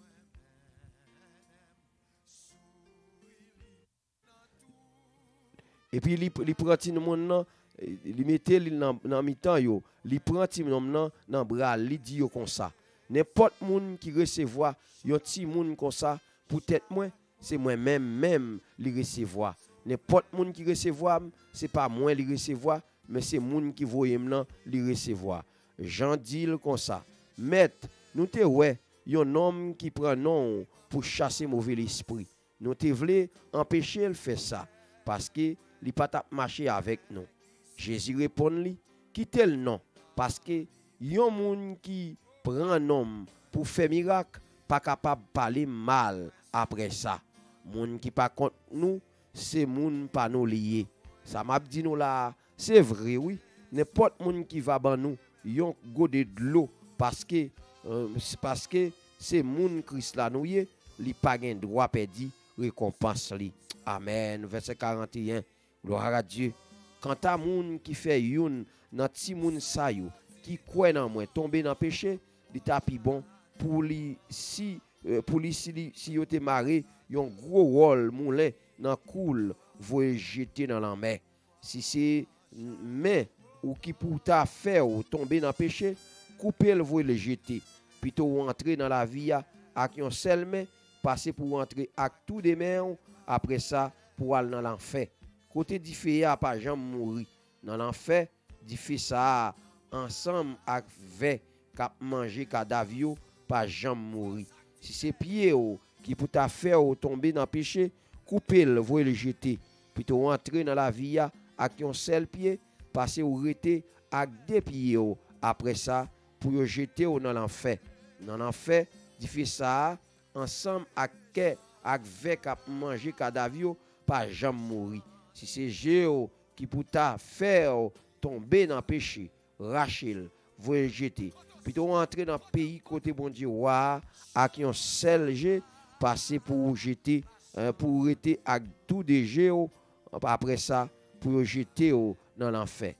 Et puis il prend ti moun là, li mette dans dans mi-temps yo, li prend ti moun là dans bral, li dit yo comme ça. N'importe moun qui recevoir yon ti moun comme ça, peut-être moi, c'est moi-même même li recevoir. N'importe moun qui recevoir, c'est pas moi li recevoir, mais c'est moun qui voye m'nan li recevoir. Jean dit comme ça. Maître, nous te ouais, yon homme qui prend nom pour chasser mauvais esprit. Nous te vle empêcher le faire ça parce que li pas t'a marcher avec nous. Jésus répond li, quittez le nom parce que yon moun qui prend nom pour faire miracle pas capable parler mal après ça. Moun qui pas contre nous, c'est moun pas nous lié. Ça m'a dit nous là, c'est vrai oui. N'importe moun qui va ban nous, yon godé de l'eau parce que euh, parce que c'est moun Christ là nous yé, li pas gen droit perdu récompense li. Amen. Verset quarante et un. Gloire à Dieu. Quant à moun qui fait yon nan ti moun sa yo, qui croit dans moi tomber dans péché, li tapi bon pour li si euh, pour li si li, si yo te maré, yon gros rôle moulin dans coule voye jeter dans la mer. Si c'est mais ou qui pour ta faire ou tomber dans péché, couper le voye le jeter. Plutôt entrer dans la vie avec yon seul main, passer pour entrer avec tout des mains, après ça pour aller dans l'enfer. Côté di fait a pas jamais mourir. Dans l'enfer, di fait ça ensemble avec cap manger cadavre pas jamais mourir. Si c'est pied qui pour ta faire ou tomber dans péché, couper le voye le jeter. Plutôt entrer dans la vie avec yon seul pied, passer ou rester avec deux pieds après ça pour jeter dans l'enfer. Dans l'enfer, di fait ça ensemble avec avec à manger cadavre pas jamais mourir. Si c'est Jéo qui pour ta faire tomber dans péché, Rachel voye jeter. Plutôt entrer dans le pays côté bon Dieu wa avec un seul jet passer pour jeter pour rester avec tout des Jéo après ça pour jeter dans l'enfer.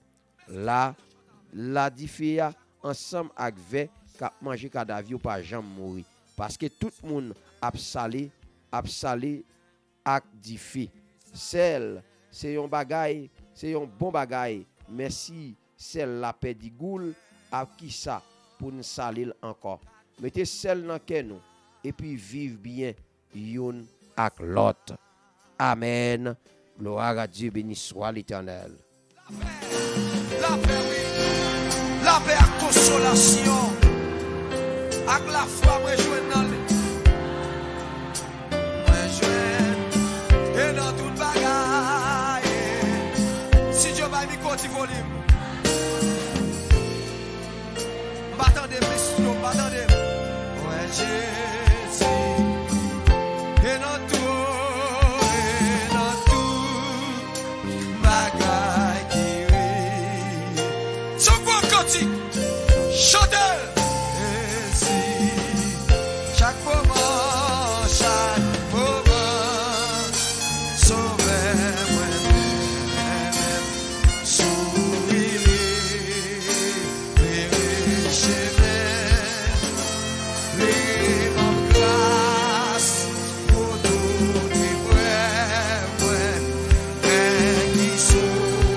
Là la difféa ensemble avec ve cap manger cadavre pas jamais mourir parce que tout le monde ap salé, ap salé ak di fi. Sel, c'est un bagay, c'est un bon bagay. Merci, sel la paix di goul, à qui ça pour nous salir encore. Mettez sel dans ke nous et puis vive bien yon ak l'autre. Amen. Gloire à Dieu, béni soit l'Éternel. La paix, oui. La paix à consolation. Avec la foi, moi je dans le. Moi je et dans toute bagaille. Si Dieu va m'y continuer volume. M'attendez, monsieur, m'attendez. Ouais, Jésus. Et dans tout. Chantez! Et si chaque moment, chaque moment, sauvez-moi, souriez, vérichez-moi, les mêmes grâces pour tous les frères, mais qui sont.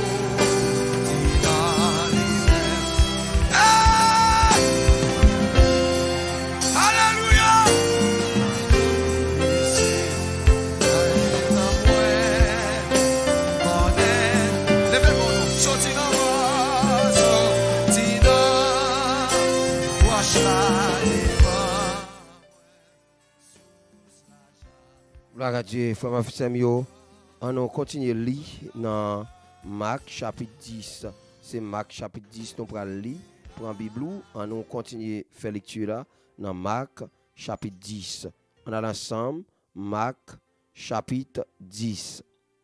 Gloire à Dieu, frère Samuel. On continue à lire dans Marc chapitre dix. C'est Marc chapitre dix, nous allons lire. Prends la Bible, on continue à faire lecture là dans Marc chapitre dix. On a l'ensemble Marc chapitre dix.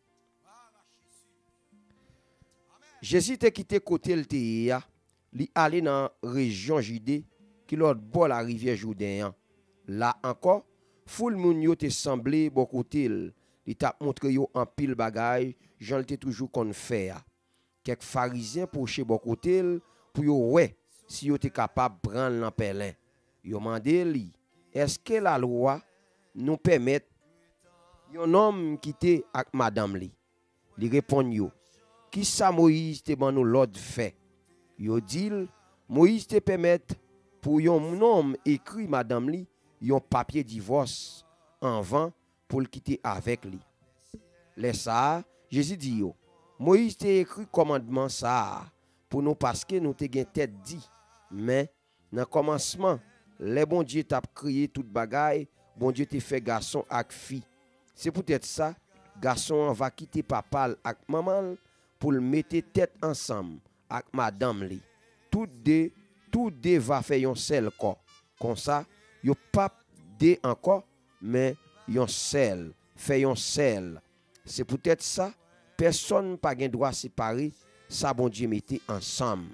Jésus t'a quitté côté le Théa, il allé dans la région Judée, qui l'autre bord la rivière Jourdain. Là encore, foule moun yo te semblé bon côté, il t'a montré yo en pile bagay, j'en te toujours kon faire. Quelques pharisiens poché bon côté pour yo ouais, si yo te capable prendre l'empelin. Yo mandé li, est-ce que la loi nous permet yon homme quitter ak madame li? Li répond yo, qui sa Moïse te ban nous l'ordre fait? Yo dit, Moïse te permet pour yon homme écrit madame li yon papier divorce en vent pour le quitter avec lui. Les ça, Jésus dit yo, Moïse te écrit commandement ça pour nous parce que nous te gen tête dit, mais dans commencement, les bon Dieu t'a créé toute bagaille, bon Dieu te fait garçon ak fille. C'est peut-être ça, garçon va quitter papa ak maman pour le mettre tête ensemble ak madame li. Tout deux, tout deux va faire yon seul corps. Comme ça, yo pas deux encore, mais yon seul, fait yon seul. C'est peut-être ça, personne pas gen droit séparer, ça bon Dieu mettait ensemble.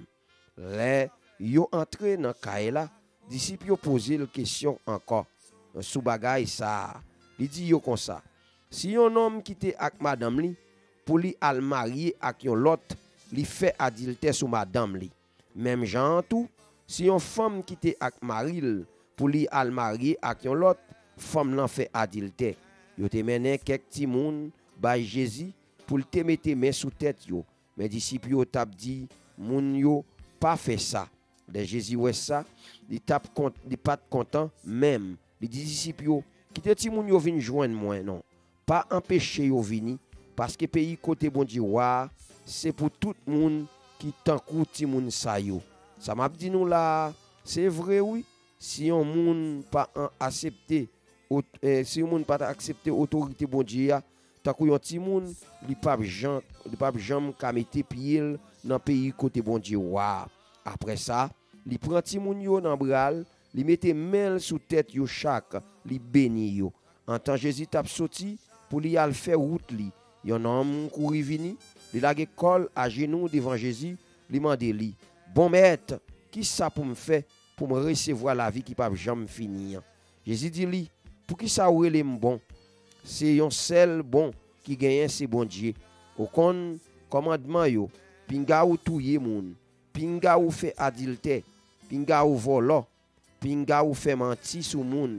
Les yo entré dans kaela, disciples yo posé la question encore. Sous bagay ça, il dit yo comme ça. Si yon homme qui te ak madame li, pour li al marié ak yon lot, li fait adultère sous madame li. Même genre tout, si yon femme qui te ak maril, pour li al marié ak yon lot, femme nan fait adultère. Yo te mené quelques ti moun bay Jésus pour te mette main sous tête yo. Mais disciples yo tap dit moun yo pas fait ça. De Jésus ouais ça, il tap compte, il pas content même. Les disciples yo qui te ti moun yo vinn joindre moi non. Pas empêcher yo vini parce que pays côté bon Dieu wa, c'est pour tout moun qui tankou ti moun sa yo. Ça m'a dit nous là, c'est vrai oui. Si on moun pas accepter eh, si on moun pas accepter autorité bon Dieu tant que yon ti moun li pa jan li pa jam ka mette pied dans pays côté bon Dieu wa. Après ça, li prend ti moun yo dans bral, li mette main sous tête yo chaque, li béni yo. En temps Jésus t'a sorti pour li al faire route li. Yon homme couri vini, li lage col à genoux devant Jésus, li mande li, bon maître, qui ça pour me faire pour me recevoir la vie qui pas jamais finir. Jésus dit li, pour qui ça ou les bon, c'est yon seul bon qui gagne c'est bon Dieu. Au kon commandement yo, pinga ou touye moun, pinga ou fait adultère, pinga ou volo, pinga ou fait menti sous moun,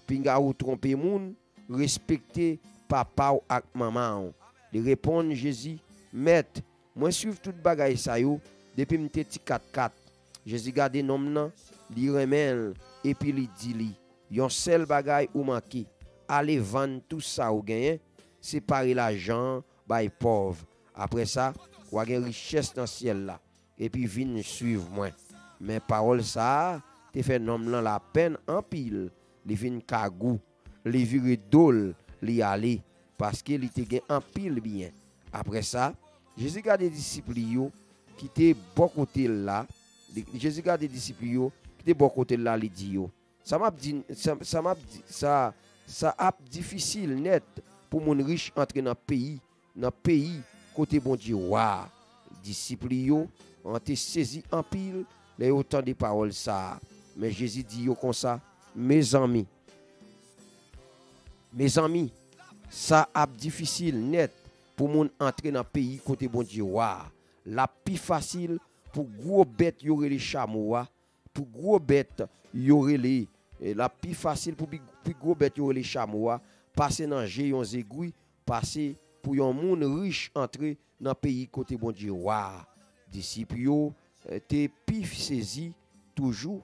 pinga ou tromper moun, respecter papa ou ak maman. Il répond Jésus, maître, moi suivre toute bagaille ça yo depuis m'te ti quatre quatre. Jésus garde nom nan, li remel et puis li dit li, yon seul bagaille ou manqué, allez vendre tout ça ou gagner, séparer l'argent bay pauvre. Après ça, ou a une richesse dans le ciel là et puis vinn suivre moi. Mais parole ça te fait nom nan la peine en pile, li vinn kagou, li vire dol, li aller parce que li te gen en pile bien. Après ça, Jésus garde des disciples yo qui étaient bon côté là. Jésus garde des disciples yo qui étaient bon côté là, li dit yo. Ça m'a dit ça ça m'a ça ça a difficile net pour mon riche entrer dans pays, dans pays côté bon Dieu. Waouh. Disciples yo ont été saisis en pile les autant de paroles ça. Mais Jésus dit yo comme ça, mes amis. Mes amis, ça a difficile net pour moun entrer dans pays côté bon Dieu. Waouh. La plus facile pour gros bête y aurait les chameaux, pour gros bête y aurait les la plus facile pour plus gros bête y aurait les chameaux, passer dans géant zégouille, passer pour yon moun riche entrer dans pays côté bon Dieu. Waouh. Disciples yo te pif saisi toujours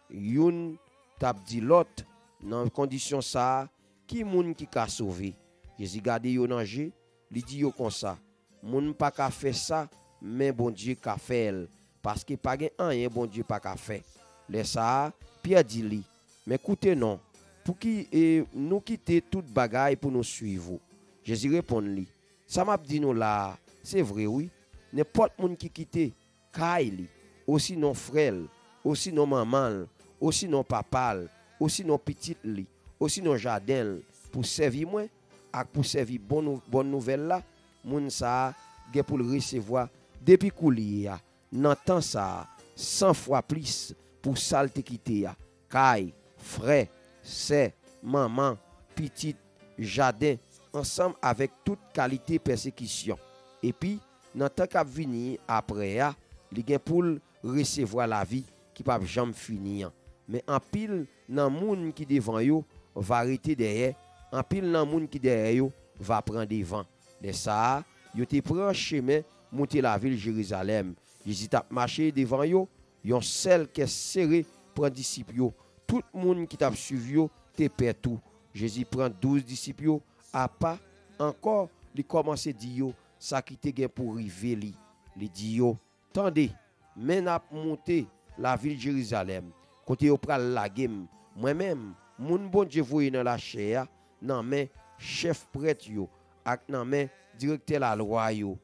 yon tap di l'autre dans condition ça qui moun qui ka sauver. Jésus garde yo dans jeu, li dit yo comme ça, moun pas ka faire ça mais bon Dieu ka fait parce que pas gen rien bon Dieu pas ka fait. Les ça Pierre dit li, mais écoutez non, pour qui eh, nous quitter toute bagaille pour nous suivre. Jésus répond li, ça m'a dit nous là, c'est vrai oui, n'importe moun qui quitte Kaili, aussi non frère, aussi non maman, aussi non papa, aussi non petite li, aussi non jardin pour servir moi, ak pour servir bonne bonne nouvelle là, moun ça gen pour le recevoir depuis coulier nan temps ça cent fois plus pour salte quitter ya. Kay, frère, sœur, maman, petite, jardin ensemble avec toute qualité persécution. Et puis nan temps qu'a venir après ya, li gen pour recevoir la vie qui pa jamais finir. Mais en pile nan moun qui devant yo va arrêter derrière, en pile nan moun qui derrière yo va prendre devant. De ça, yo te prend chemin monter la ville Jérusalem. Jésus t'a marché devant yo, yon seul qui est serré prend disciples yo. Tout moun qui t'a suivi yo te perd tout. Jésus prend douze disciples yo, a pas encore li commence di yo ça qui te gen pour river li. Li di yo, tendez, men ap monter la ville Jérusalem. Côté yo pral la game, moi-même, moun bon Dieu voye dans la chair, nan men chef prêtre yo, ak nan men directeur la loi yo.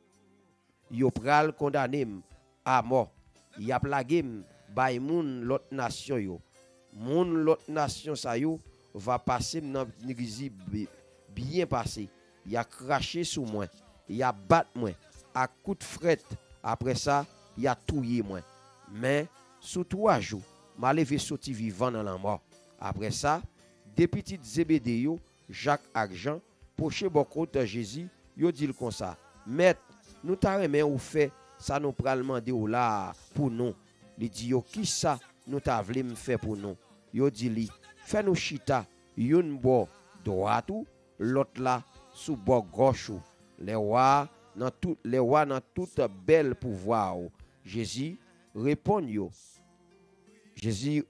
Yo pral condamner à mort. Y a plagé bay moun l'autre nation yo. Moun l'autre nation sa yo va passer dans l'église bien passé. Y a craché sous moi, y a bat moi à coup de fret. Après ça, y a touillé moi. Mais sous trois jours, m'a levé sorti vivant dans la mort. Après ça, des petites Zébédée yo, Jacques ak Jean, poche beaucoup de Jésus, yo dit comme ça. Maître, nous t'a remen ou fait ça nous pral demander ou là pour nous. Li dit yo qui ça nous t'a vle me faire pour nous. Yo dit li, fais nous chita, yon bo droite ou l'autre là sous bord gauche ou. Les rois dans tout les rois dans toute belle pouvoir. Jésus répond yo. Jésus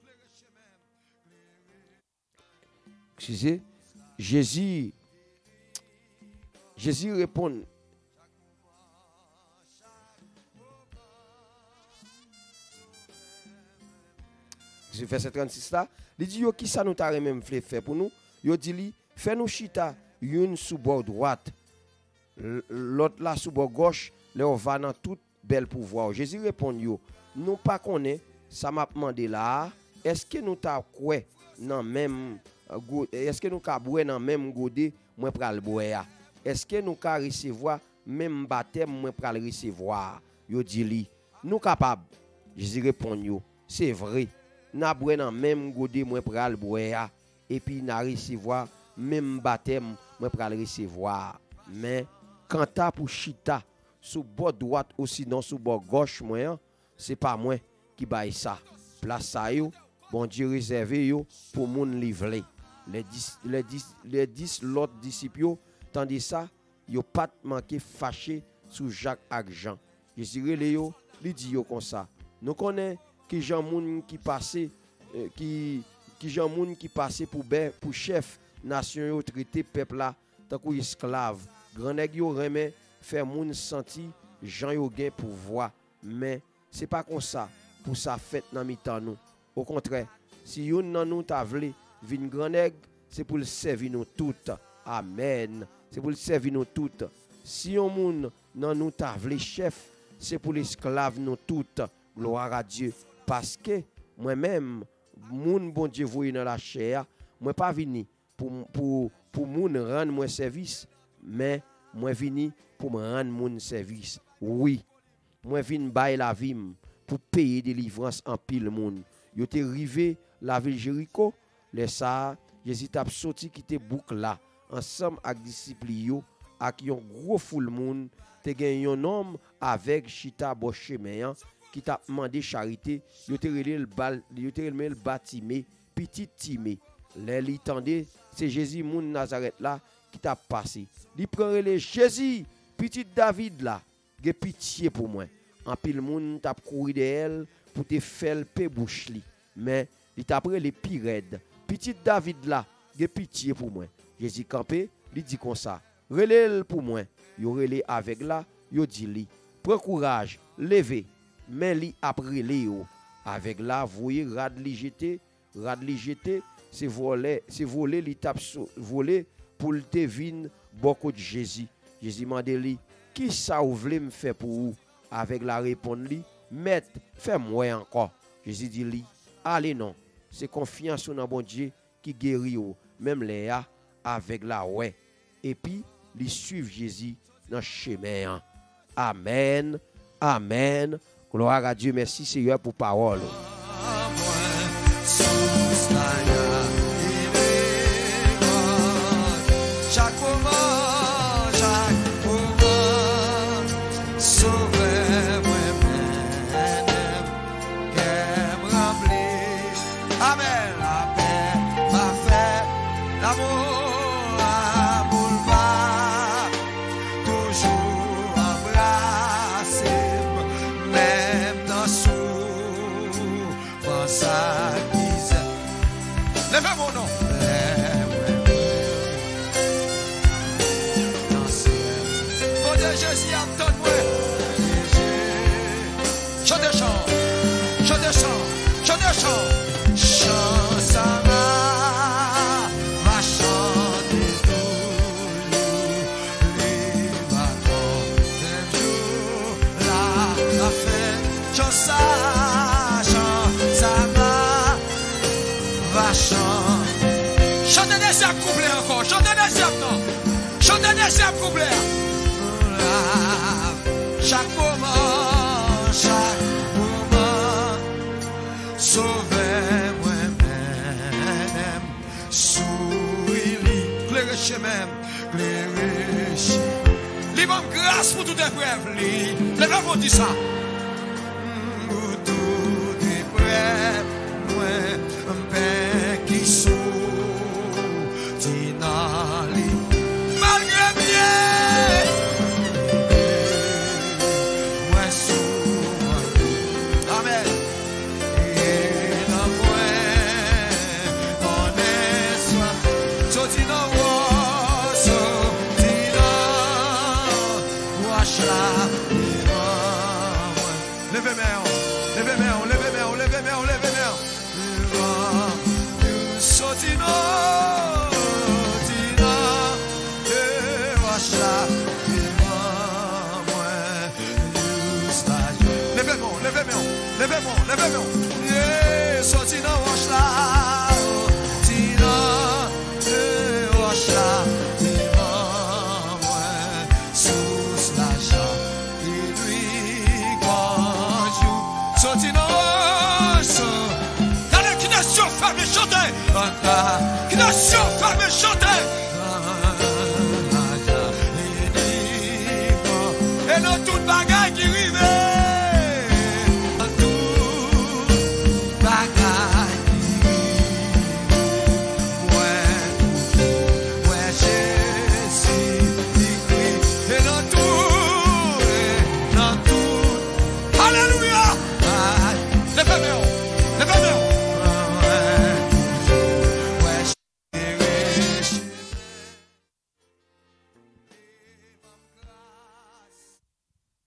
Excusez, Jésus Jésus répond. Verset trente-six là, il dit yo qui ça nous t'a même faire pour nous? Yo dit li, fais nous chita une sous bord droite, l'autre là sous bord gauche, là on va dans toute belle pouvoir. Jésus répond yo, nous pas connaît, ça m'a demandé là, est-ce que nous t'a quoi dans même est-ce que nous ka boire dans même godé moi pral boire? Est-ce que nous ka recevoir même baptême moi pral recevoir? Yo dit li, nous capable. Jésus répond yo, c'est vrai. N'a boire dans même godé moi pral boire et puis n'a recevoir même baptême moi pral recevoir. Mais quand ta pour chita sous bord droite ou sinon sous bord gauche moi, c'est pas moi qui baille ça. Place ça yo, bon Dieu réservé yo pour moun livrer. Les dix, les dix, les dix l'autres disciples, tandis ça, yo pas manqué fâché sous Jacques et Jean. Jésus relé yo, li dit yo comme ça. Nous connaissons que Jean moun qui passait euh, qui qui Jean moun qui passait pour pour chef nation yo traité peuple là tant que esclave. Grand nèg yo remet faire moun senti Jean yo gen pouvoir, mais c'est pas comme ça pour ça fête dans mi-temps nous. Au contraire, si yon nan nous ta vle vin grand nèg, c'est pour le servir nous toutes. Amen. C'est pour le servir nous toutes. Si yon moun nan nous ta vle chef, c'est pour l'esclave nous toutes. Gloire à Dieu. Parce que moi-même, moun bon Dieu voye dans la chair, moi pas vini pour pour pour moun rendre moi service, mais moi vini pour me rendre mon service. Oui, moi vini bailler la vie pour payer délivrance en pile moun. Yo te rivé la ville Jéricho, les ça, Jésus t'a sorti qui te boucle là ensemble avec disciples yo, avec yon gros foule moun, te gen yon homme avec chita bo chemin qui t'a demandé charité, yo te relé le bal, yo te relé le bâtiment petit timé. Les li tendé, c'est Jésus moun Nazareth là qui t'a passé. Li prend relé Jésus, petit David là, ge pitié pour moi. En pile moun t'a couru de elle pour te faire pe bouche li. Mais il t'a pris les pires raides. Petit David là, ge pitié pour moi. Jésus campé, li dit comme ça. Relève pour moi. Yo relé avec là, yo dit li. Prends courage, levez. Mais li après li yo. Avec là, voyez rad li jeté, rad li jeté, c'est voler, c'est voler li tap voler pour te vin beaucoup de Jésus. Jésus m'a dit, qui ça ou vle me faire pour vous? Avec la réponse li, maître, fais-moi encore. Jésus dit li, allez non, c'est confiance dans bon Dieu qui guérit ou même les avec la ouais. Et puis, li suivent Jésus dans le chemin. Amen. Amen. Gloire à Dieu. Merci Seigneur pour parole. Chaque moment, chaque moment, sauvez-moi, qu'aime remplir. Amen, la paix, ma fête, l'amour, à boulevard, toujours embrasser, même dans souffrance à guise. Levez mon nom. Jésus, entends-moi. Je descends, je descends, je descends. Chant ça va, va chanter tout. Les bâtons d'un jour, la, la fin. Chant ça, chant ça va, va chanter. Chantez des sacs couplés encore, chantez des sacs non. Chantez des sacs couplés. Chaque moment, chaque moment, sauvez-moi même, souris-lui, clairez chemin, clairez chemin. Libre grâce pour toute épreuve, levez-moi dit ça. Pour toute épreuve, moi, un père qui sortit dans les malgré bien. Levez-moi, levez-moi. Yeah, sorti dans roche là. Tina, eh, roche là. Devant moi, sous la jambe. Et lui, quand je sorti dans roche. Allez, qui nation femme et chanter. Qui nation femme et chanter. Et non toute bagaille qui rive.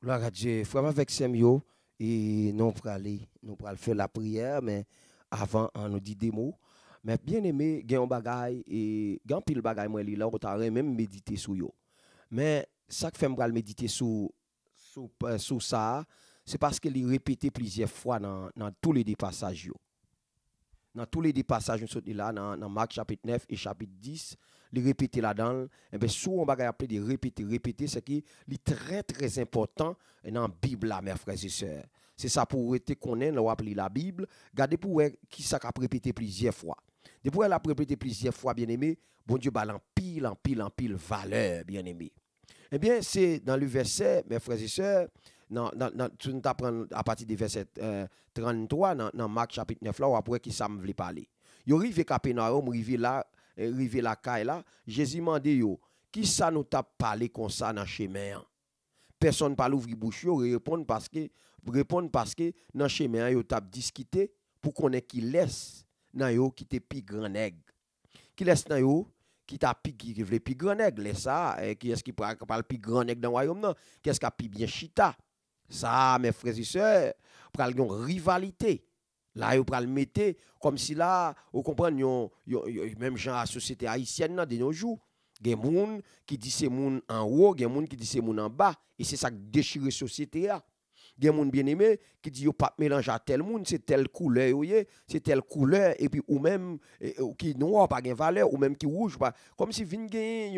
Gloire à Dieu. Frère avec Semyo, et nous pour aller, nous pour faire la prière, mais avant, on nous dit des mots. Mais bien aimé, il y a un bagage, et il y a un pile bagage, moi, là, on t'a même méditer sur yo. Mais ça que fait me méditer sur, sur, sur ça, c'est parce qu'il est répété plusieurs fois dans, dans tous les deux passages. Dans tous les deux passages, nous sommes là, dans, dans Marc chapitre neuf et chapitre dix, les répéter là-dedans, et bien souvent on va appeler de répéter, répéter, c'est qui est très très important dans la Bible, là, mes frères et sœurs. C'est ça pour être connaître, on appeler la Bible, regardez pour qui ça a répété plusieurs fois. Depuis elle a répété plusieurs fois, bien aimé, bon Dieu, bah, en pile, en pile, en pile, valeur, bien aimé. Eh bien, c'est dans le verset, mes frères et sœurs, dans, dans, dans, tu nous apprends à partir du verset euh, trente-trois, dans, dans Marc chapitre neuf, là, ou après qui ça me voulait parler. Yo rive Capernaum, rive là, rive la caille là, Jésus m'a dit yo, qui ça nous t'a parlé comme ça dans le chemin? Personne ne parle ouvrir bouche, yo répondre parce que, répondre parce que dans le chemin, yo t'a discuté pour qu'on ait qui laisse dans yo qui te pi grand nègre. Qui laisse dans yo qui t'a pi qui veut pi grand nègre, laisse ça, qui est-ce qui parle pi grand nègre dans le royaume non? Qu'est-ce qui a pi bien chita? Ça, mes frères et sœurs, pral une rivalité. Là, vous pral mettre comme si là, vous comprenez, yon, yon, yon, même genre la société haïtienne de nos jours, il y a des gens qui disent c'est moun en haut, il y a des gens qui disent c'est moun en bas, et c'est ça qui déchire la société. Il y a des gens bien aimés qui disent pas mélanger à tel monde, c'est telle couleur, c'est telle couleur, et puis ou même qui noir, pas de valeur, ou même qui rouge, pas. Comme si vin gen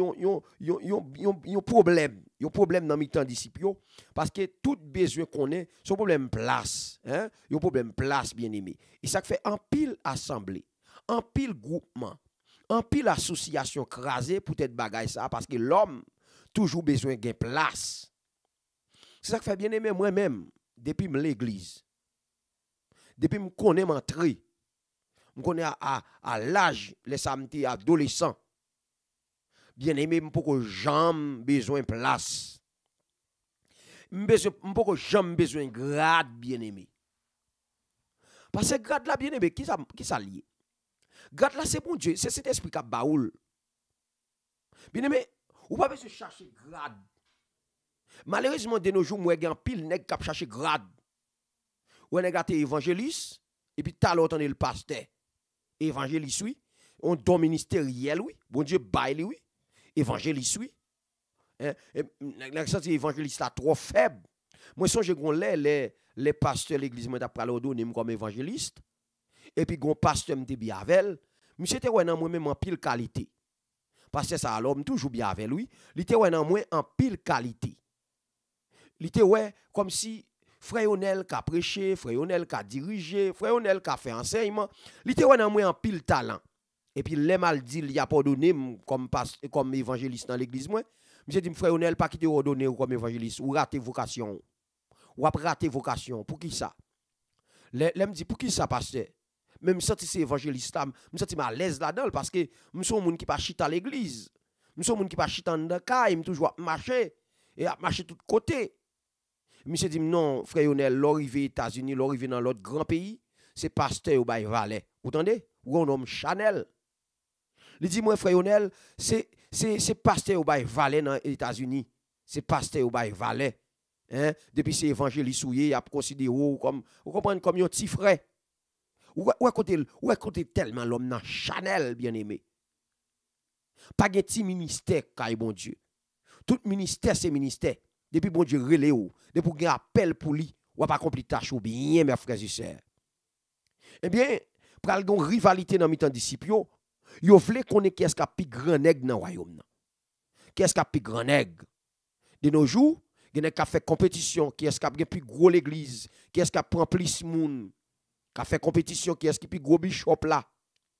yon problème, yon problème dans mi temps disciple, parce que tout besoin qu'on est, son problème place, hein, yon problème place bien aimé. Et ça fait en pile assemblée, en pile groupement, en pile association crasée pour être bagaille ça, parce que l'homme toujours besoin de place. C'est ça que fait bien aimer moi-même, depuis l'église. Depuis que je connais m'entrer, je connais à, à, à l'âge, les samedis adolescents. Bien aimé, je n'ai jamais besoin de place. Je n'ai jamais besoin de grade, bien aimé. Parce que grade là, bien aimé, qui ça, qui ça lié? Grade là, c'est bon Dieu, c'est cet esprit qui a baoul. Bien aimé, ou pas besoin de chercher grade. Malheureusement, de nos jours, moi, il y a un pile nèg qui chercher grade. Ou nèg est évangéliste, et puis t'as l'autre le pasteur. Évangéliste, oui. On don ministériel, oui. Bon Dieu, baille, oui. Évangéliste, oui. Hein? Nèg senti évangéliste là trop faible. Moi, songe gon les les pasteurs l'église m'a pral donner comme évangéliste. Et puis gon pasteur m'te bien avec. Monsieur te ouais nan moi même en pile qualité. Parce que ça alors toujours bien avec lui. Il était ouais nan moi en pile qualité. Il était ouais comme si Frère Onel qui a prêché, Frère Onel qui a dirigé, Frère Onel qui a fait enseignement. Il était ouais nan moi en pile talent. Et puis les mal dit il y a pas donné comme comme évangéliste dans l'église moi. Monsieur dit Frère Onel pas quitter ordonner comme évangéliste ou rater vocation. Ou après rater vocation. Pour qui ça? Les me dit pour qui ça pasteur? Même si c'est évangéliste là, je me à l'aise là-dedans parce que je suis un monde qui pas chita à l'église. Je suis un monde qui pas chita dans caille, je toujours marcher et à marcher de tous côtés. Monsieur dit non, frère Yonel, l'arrivée aux États-Unis, l'arrivée dans l'autre grand pays, c'est pasteur ou bail valet. Vous entendez? Ou un homme Chanel. Il dit moi frère Yonel, c'est c'est c'est pasteur ou bail valet dans les États-Unis. C'est pasteur ou bail valet. Hein? Depuis c'est évangéliste ou il a considéré comme vous comprenez comme un petit frère. Ou est côté ou est côté tellement l'homme dans Chanel bien aimé. Pas de petit ministère kay bon Dieu. Tout ministère c'est ministère. Depuis bon Dieu relé ou, depuis qu'il appel pour lui, ou pas accompli tâche ou bien mes frères et sœurs. Eh bien, pral gon rivalité dans mitan disciple yo, yo vle connait qu'est-ce qu'a pi grand nèg dans royaume. Qu'est-ce qu'a pi grand nèg? De nos jours, il y a fait compétition, qui est-ce qu'a plus gros l'église, qui est-ce qu'a prend plus moun. Qui a fait compétition, qui est-ce qui plus gros bishop là.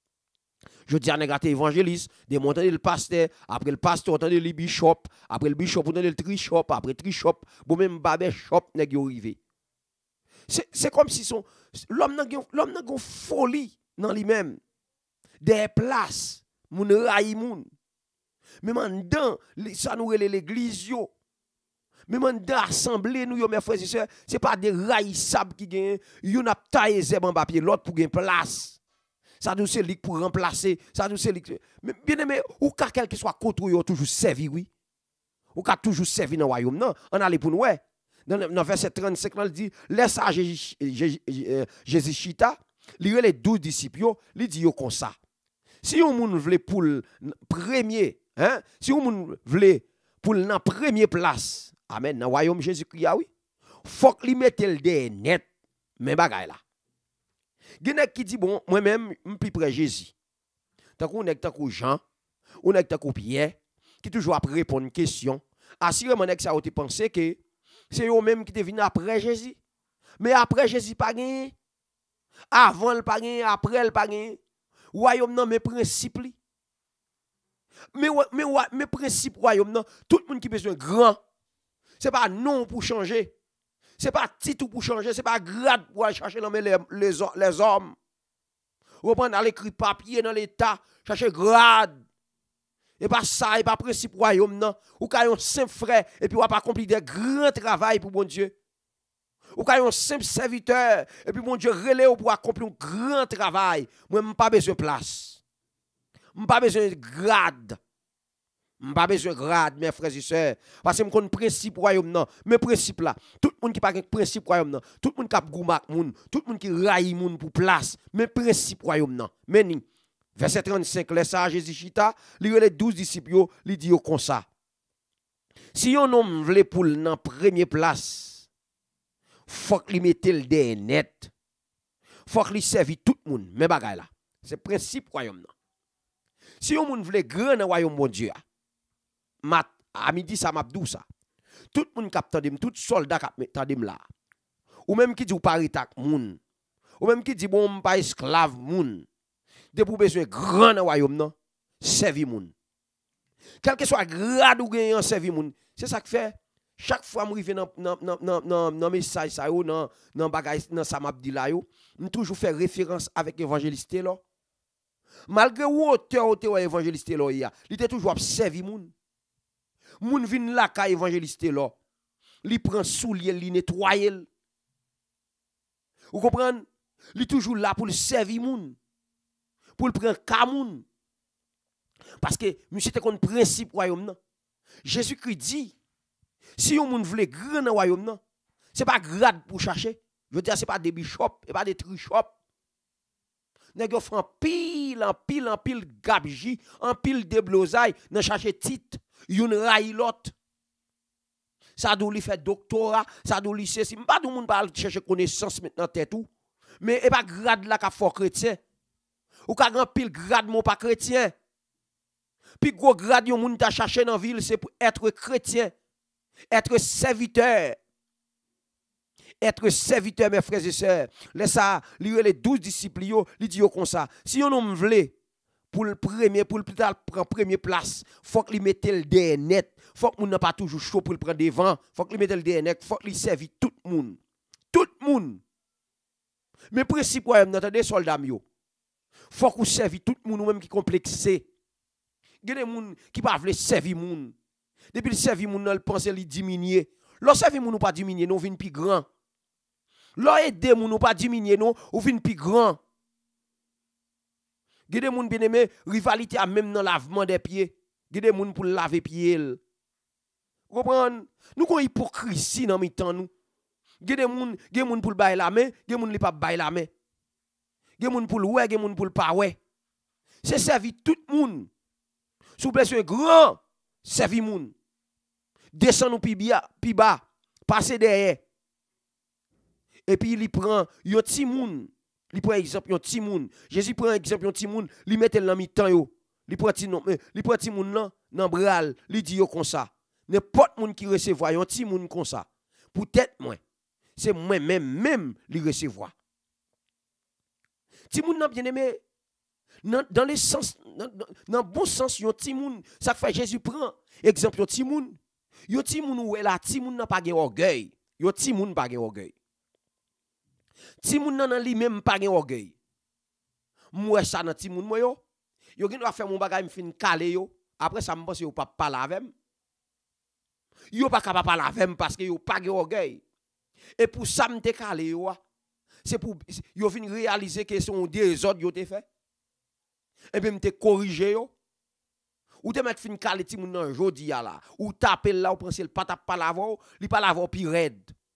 Je dis à nèg évangéliste, de monter le pasteur, après le pasteur entendre le bishop, après le bishop entendre le trishop, après trishop, bon même barber shop nèg yo rivé. C'est c'est comme si son l'homme n'a l'homme n'a gon folie dans lui-même. Des places, moun ray moun. Même en dedans, ça nous relè l'église yo. Même en dedans assemblée nous yo mes frères et sœurs, c'est pas des raïssables qui gagne, yon a taillé zeb en papier l'autre pour gagne place. Ça nous c'est lik pour remplacer, ça nous c'est lik. Mais bien aimé, ou ka quelque soit contre yo toujours servi oui. Ou ka toujours servi dans royaume non, on allait pour nous ouais. dans le verset trente-cinq, là, il dit, laisse ça Jésus Jésus chita, il y a les douze disciples, il dit comme ça. Si on moun vle pour le premier, hein, si on moun vle pour la première place, amen, dans le royaume Jésus-Christ, oui, faut qu'il mette le dé net, mais bagay là. Genek qui dit, bon, moi-même, je suis plus près Jésus. Tant qu'on est tant qu'on Jean, on est tant qu'on Pierre, qui toujours après répondre une question. Assurément, ça a été pensé que c'est eux-mêmes qui deviennent après Jésus. Mais après Jésus, pas gagné. Avant le pas gagné, après le pas gagné. Royaume non, mes principes. Mais mais mes principes royaume non, tout le monde qui besoin grand. C'est pas non pour changer. C'est pas titre pour changer, c'est pas grade pour aller chercher les, les, les hommes. Reprendre à l'écrit papier dans l'état, chercher grade. Et pas ça, et pas principe royaume non. Ou quand un simple frère et puis on pas accompli des grands travail pour bon Dieu. Ou quand un simple serviteur et puis mon Dieu relève pour accomplir un grand travail. Moi m'pas pas besoin de place. M'pas pas besoin de grade. M'pas pas besoin de grade mes frères et sœurs parce que me connais principe royaume non. Mes principes là, tout le monde qui pas de principe royaume non, tout le monde qui a goumak moun, tout le monde qui raille moun pour place, mes principes royaume non. Meni verset trente-cinq, laisse ça Jésus chita, li les douze disciples, li dit comme ça. Si un homme veut pour dans première place, faut qu'il mette le dé net. Faut qu'il serve tout le monde, mais bagay là. C'est principe royaume non. Si un monde veut grand dans royaume bon Dieu, mat à midi ça m'a dou ça. Tout le monde capte dem, tout soldat capte dem là. Ou même qui dit ou pas tak moun. Ou même qui dit bon pas esclave moun. De pour besoin grand dans royaume non, servi moun. Quel que soit grade ou gagnant servi moun, c'est ça que fait chaque fois me rive dans dans dans dans dans message ça yo dans dans bagay dans ça m'a dit là yo, me toujours faire référence avec évangéliste là. Malgré ou auteur auteur évangéliste là il était toujours servi moun. Moun vinn là ka évangéliste là. Li prend soulier, li nettoyer. Vous comprenez? Li toujours là pour le servir moun. Pour le prendre kamoun. Parce que monsieur te kon principe royaume non. Jésus-Christ dit si on moun vle grand dans royaume non, c'est pas grade pour chercher. Je veux dire c'est pas des bishops et pas des trichops. Nèg yo font pile en pile en pile gabji, en pile de blosaille dans chercher titre, yon ray l'autre. Ça doit lui faire doctorat, ça doit lui ceci, pas tout monde parle chercher connaissance maintenant tête tout. Mais et pas grade là qu'a fort chrétien. Ou ka grand pile grade mon pas chrétien. Puis gros grade yon moun ta chercher dans ville c'est pour être chrétien, être serviteur. Être serviteur mes frères et sœurs. Laisse ça, lire les douze disciples yo, li dit comme ça. Si on homme vle pour le premier pour le prendre première place, faut qu'il mette le dé net. Faut que moun n'a pas toujours chaud pour le prendre devant, faut qu'il mette le dé net, faut qu'il serve tout le monde. Tout le monde. Mais principe ouais, n'entendez soldats yo. Faut qu'on serve tout le monde ou même qui complexé. Il y a des gens qui ne veulent pas servir moun. Depuis le servir moun, ils pensent li diminuer. Leur servir moun ou pas diminuer, nous vinn plus grand. Leur aider moun ou pas diminuer, nous ou vinn plus grand. Il y a des gens bien aimé, rivalité a même dans lavement des pieds. Il y a des gens pour laver pieds. Vous comprenez? Nous avons hypocrisie dans mi temps nous. Il y a des gens pour bailler la main, il y a des gens qui pas bailler la main. Il y a des gens pour le ouais, il y a des gens pour le pas ouais. C'est servir tout le monde. Sous blessure grand, servir moun. Descend nous pi bas, passer derrière. Et puis il prend yon ti moun, il prend exemple yon ti moun. Jésus prend exemple yon ti moun, il mette dans mi-temps yo. Il prend ti non, il prend ti moun là dans bral, il dit yo comme ça. N'importe moun qui recevoir yon ti moun comme ça. Peut-être moi, c'est moi même même li recevoir. Ti moun nan bien aimé dans le sens dans bon sens yon ti moun, ça fait Jésus prend exemple yon ti moun. Yo ti moun ou la ti moun nan pa gen orgueil. Yo ti moun pa gen orgueil. Ti moun nan li même pa gen orgueil. Moi ça nan ti moun moi yo. Yo gen va faire mon bagay me fin calé yo. Après ça me pense yo pa parler avec. Yo pa capable parler avec parce que yo pa gen orgueil. Et pour ça me te calé yo. C'est pour yo fin réaliser que son désordre yo te fait. Et puis me te corriger yo. Ou te mettre fin calé ti moun nan jodi ya là, ou taper là ou penser le pas tap pas lavo, li pas lavo pi red.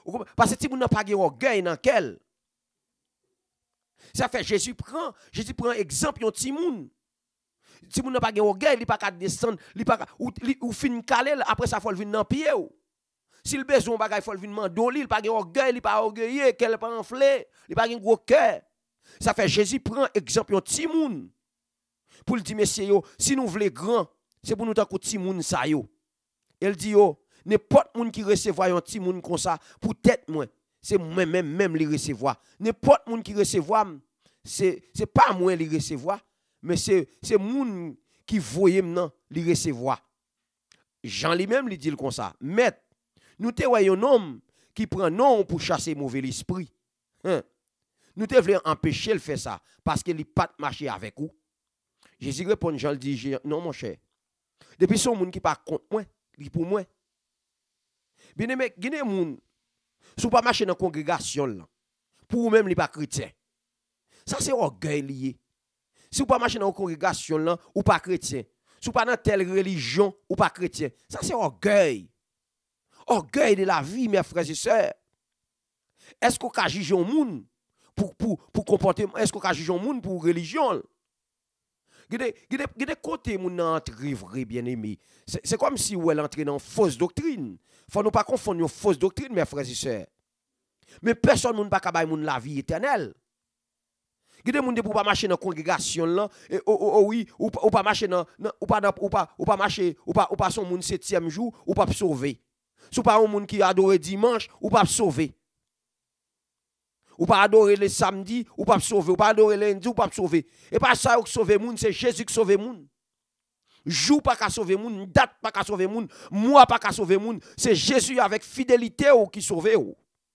Parce que si vous n'avez pas de orgueil dans quel. Ça fait Jésus prend, Jésus prend exemple un petit monde. Si vous n'avez pas de orgueil, il pas qu'à descendre, il pas ou ou fin caler après ça faut venir dans pied ou. S'il besoin bagay faut venir mandoli, il pas de orgueil, il pas orgueilleux, qu'elle pas enflé, il pas un gros cœur. Ça fait Jésus prend exemple un petit monde. Pour le dire messieurs yo, si nous voulons grand, c'est pour nous tant petit monde ça yo. Elle dit yo, n'importe monde qui recevoir un petit monde comme ça, pour tête moi, c'est moi même même les recevoir. N'importe monde qui recevoir, c'est c'est pas moi les recevoir, mais c'est c'est monde qui voyait maintenant les recevoir. Jean lui-même lui dit comme ça. Maître, nous te voyons un homme qui prend non pour chasser mauvais esprit. Hein? Nous te voulons empêcher de faire ça parce qu'il n'a pas marché avec vous. Jésus répond, Jean le dit, non mon cher. Depuis son monde qui pas contre moi, il pour moi. Bien aimé, il y a des gens qui ne pas marcher dans la congrégation là, pour vous même, il pas chrétien. Ça c'est orgueil lié. Si vous pas marcher dans la congrégation là, ou pas chrétien. Si vous pas dans telle religion, ou pas chrétien. Ça c'est orgueil. Orgueil de la vie, mes frères et sœurs. Est-ce qu'on peut juger un monde pour, pour, pour comportement? Est-ce qu'on peut juger un monde pour religion? Il y a des côtés où on entre vrai bien aimé. C'est comme si on entre dans une fausse doctrine. Il ne faut pas confondre une fausse doctrine, mes frères et sœurs. Mais personne ne peut pas faire la vie éternelle. Il y a des gens qui ne peuvent pas marcher dans la congrégation là, et oh, oh, oh, oui, ou pas marcher dans ou pas ou pas ou pas marcher ou pas ou pas son monde septième jour ou pas sauver. Si pas un monde qui adore dimanche ou pas sauver. Ou pas adorer le samedi, ou pas sauver, ou pas adorer le lundi, ou pas sauver. Et pas ça qui sauve le monde, c'est Jésus qui sauve le monde. Jour pas qu'à sauver le monde, date pas qu'à sauver le monde, mois pas qu'à sauver le monde. C'est Jésus avec fidélité qui sauve. Vous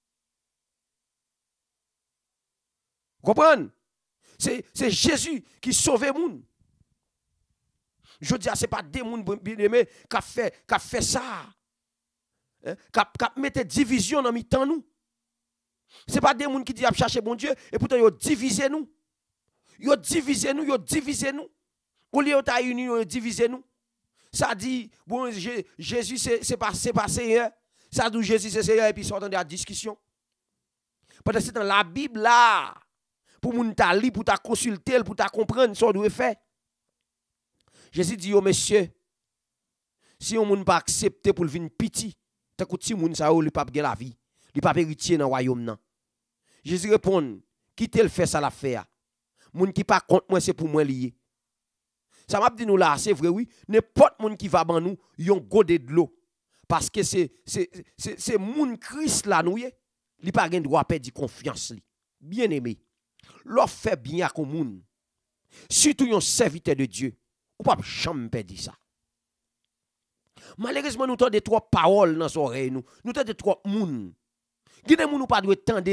comprenez? C'est Jésus qui sauve le monde. Je dis, ce n'est pas des gens bien aimés qui ont fait, fait ça. Hein? Qui ont mis division dans le temps nous. Ce n'est pas des gens qui disent chercher bon Dieu et pourtant ils ont divisé nous. Ils ont divisé nous, ils ont divisé nous. Au lieu de unis, ils ont divisé nous. Ça dit, bon, Jésus, c'est pas Seigneur. Ça dit, Jésus, c'est Seigneur, et puis ils sont dans la discussion. Parce que c'est dans la Bible là, pour moun ta li, pour ta consulter, pour ta comprendre, ça doit faire. Jésus dit, oh monsieur, si on ne pas accepter pour venir piti, tant que si moun sa ou, il pas gagner la vie. Il pas héritier dans le royaume nan. Jésus répond, qui te le fait ça la faire? Moun qui pas contre moi c'est pour moi lié. Ça m'a dit nous là, c'est vrai oui, n'importe moun qui va ban nous, yon godé de l'eau parce que c'est c'est c'est c'est moun Christ là nous yé. Il pas gen droit perdre confiance li. Bien-aimé. L'offre fait bien à moun. Surtout yon serviteur de Dieu, ou pas jamais perdre ça. Malheureusement nous t'entendons trop paroles dans nos oreilles nous. Nous t'entendons trop moun. Gide moun ou pas doit tendre.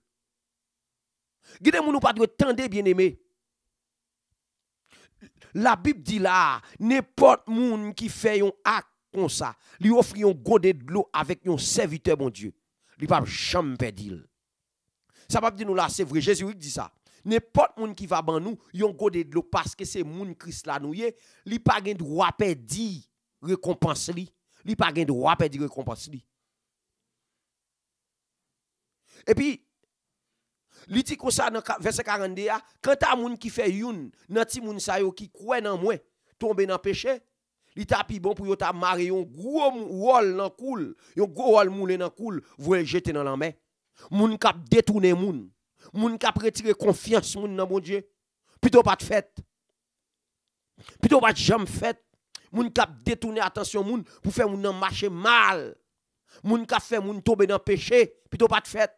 Gide moun ou pas doit tendre bien aimé. La Bible dit là, n'importe moun qui fait un acte comme ça, lui offre un godet de l'eau avec un serviteur bon Dieu. Lui pas jamais perdre. Ça va dire nous là, c'est vrai, Jésus dit ça. N'importe moun qui va ban nous, yon godet de l'eau parce que c'est moun Christ là nous yé, lui pas gen droit perdre récompense li. Lui pas gen droit perdre récompense li. Et puis, li dit comme ça dans verset quarante-deux, quand ta moun qui fait youn, nan ti moun sa yo qui croit dans moi, tomber dans péché, li ta pi bon pour yo ta maré yon gros wol nan koul, yon gros wol moulé nan koul, vous jeter dans la mer. Moun kap détourner moun, moun kap retirer confiance moun dans bon Dieu, plutôt pas de fête. Plutôt pas de jambe fête. Moun kap détourner attention moun pour faire moun nan marcher mal. Moun kap fait moun tomber dans péché, plutôt pas de fête.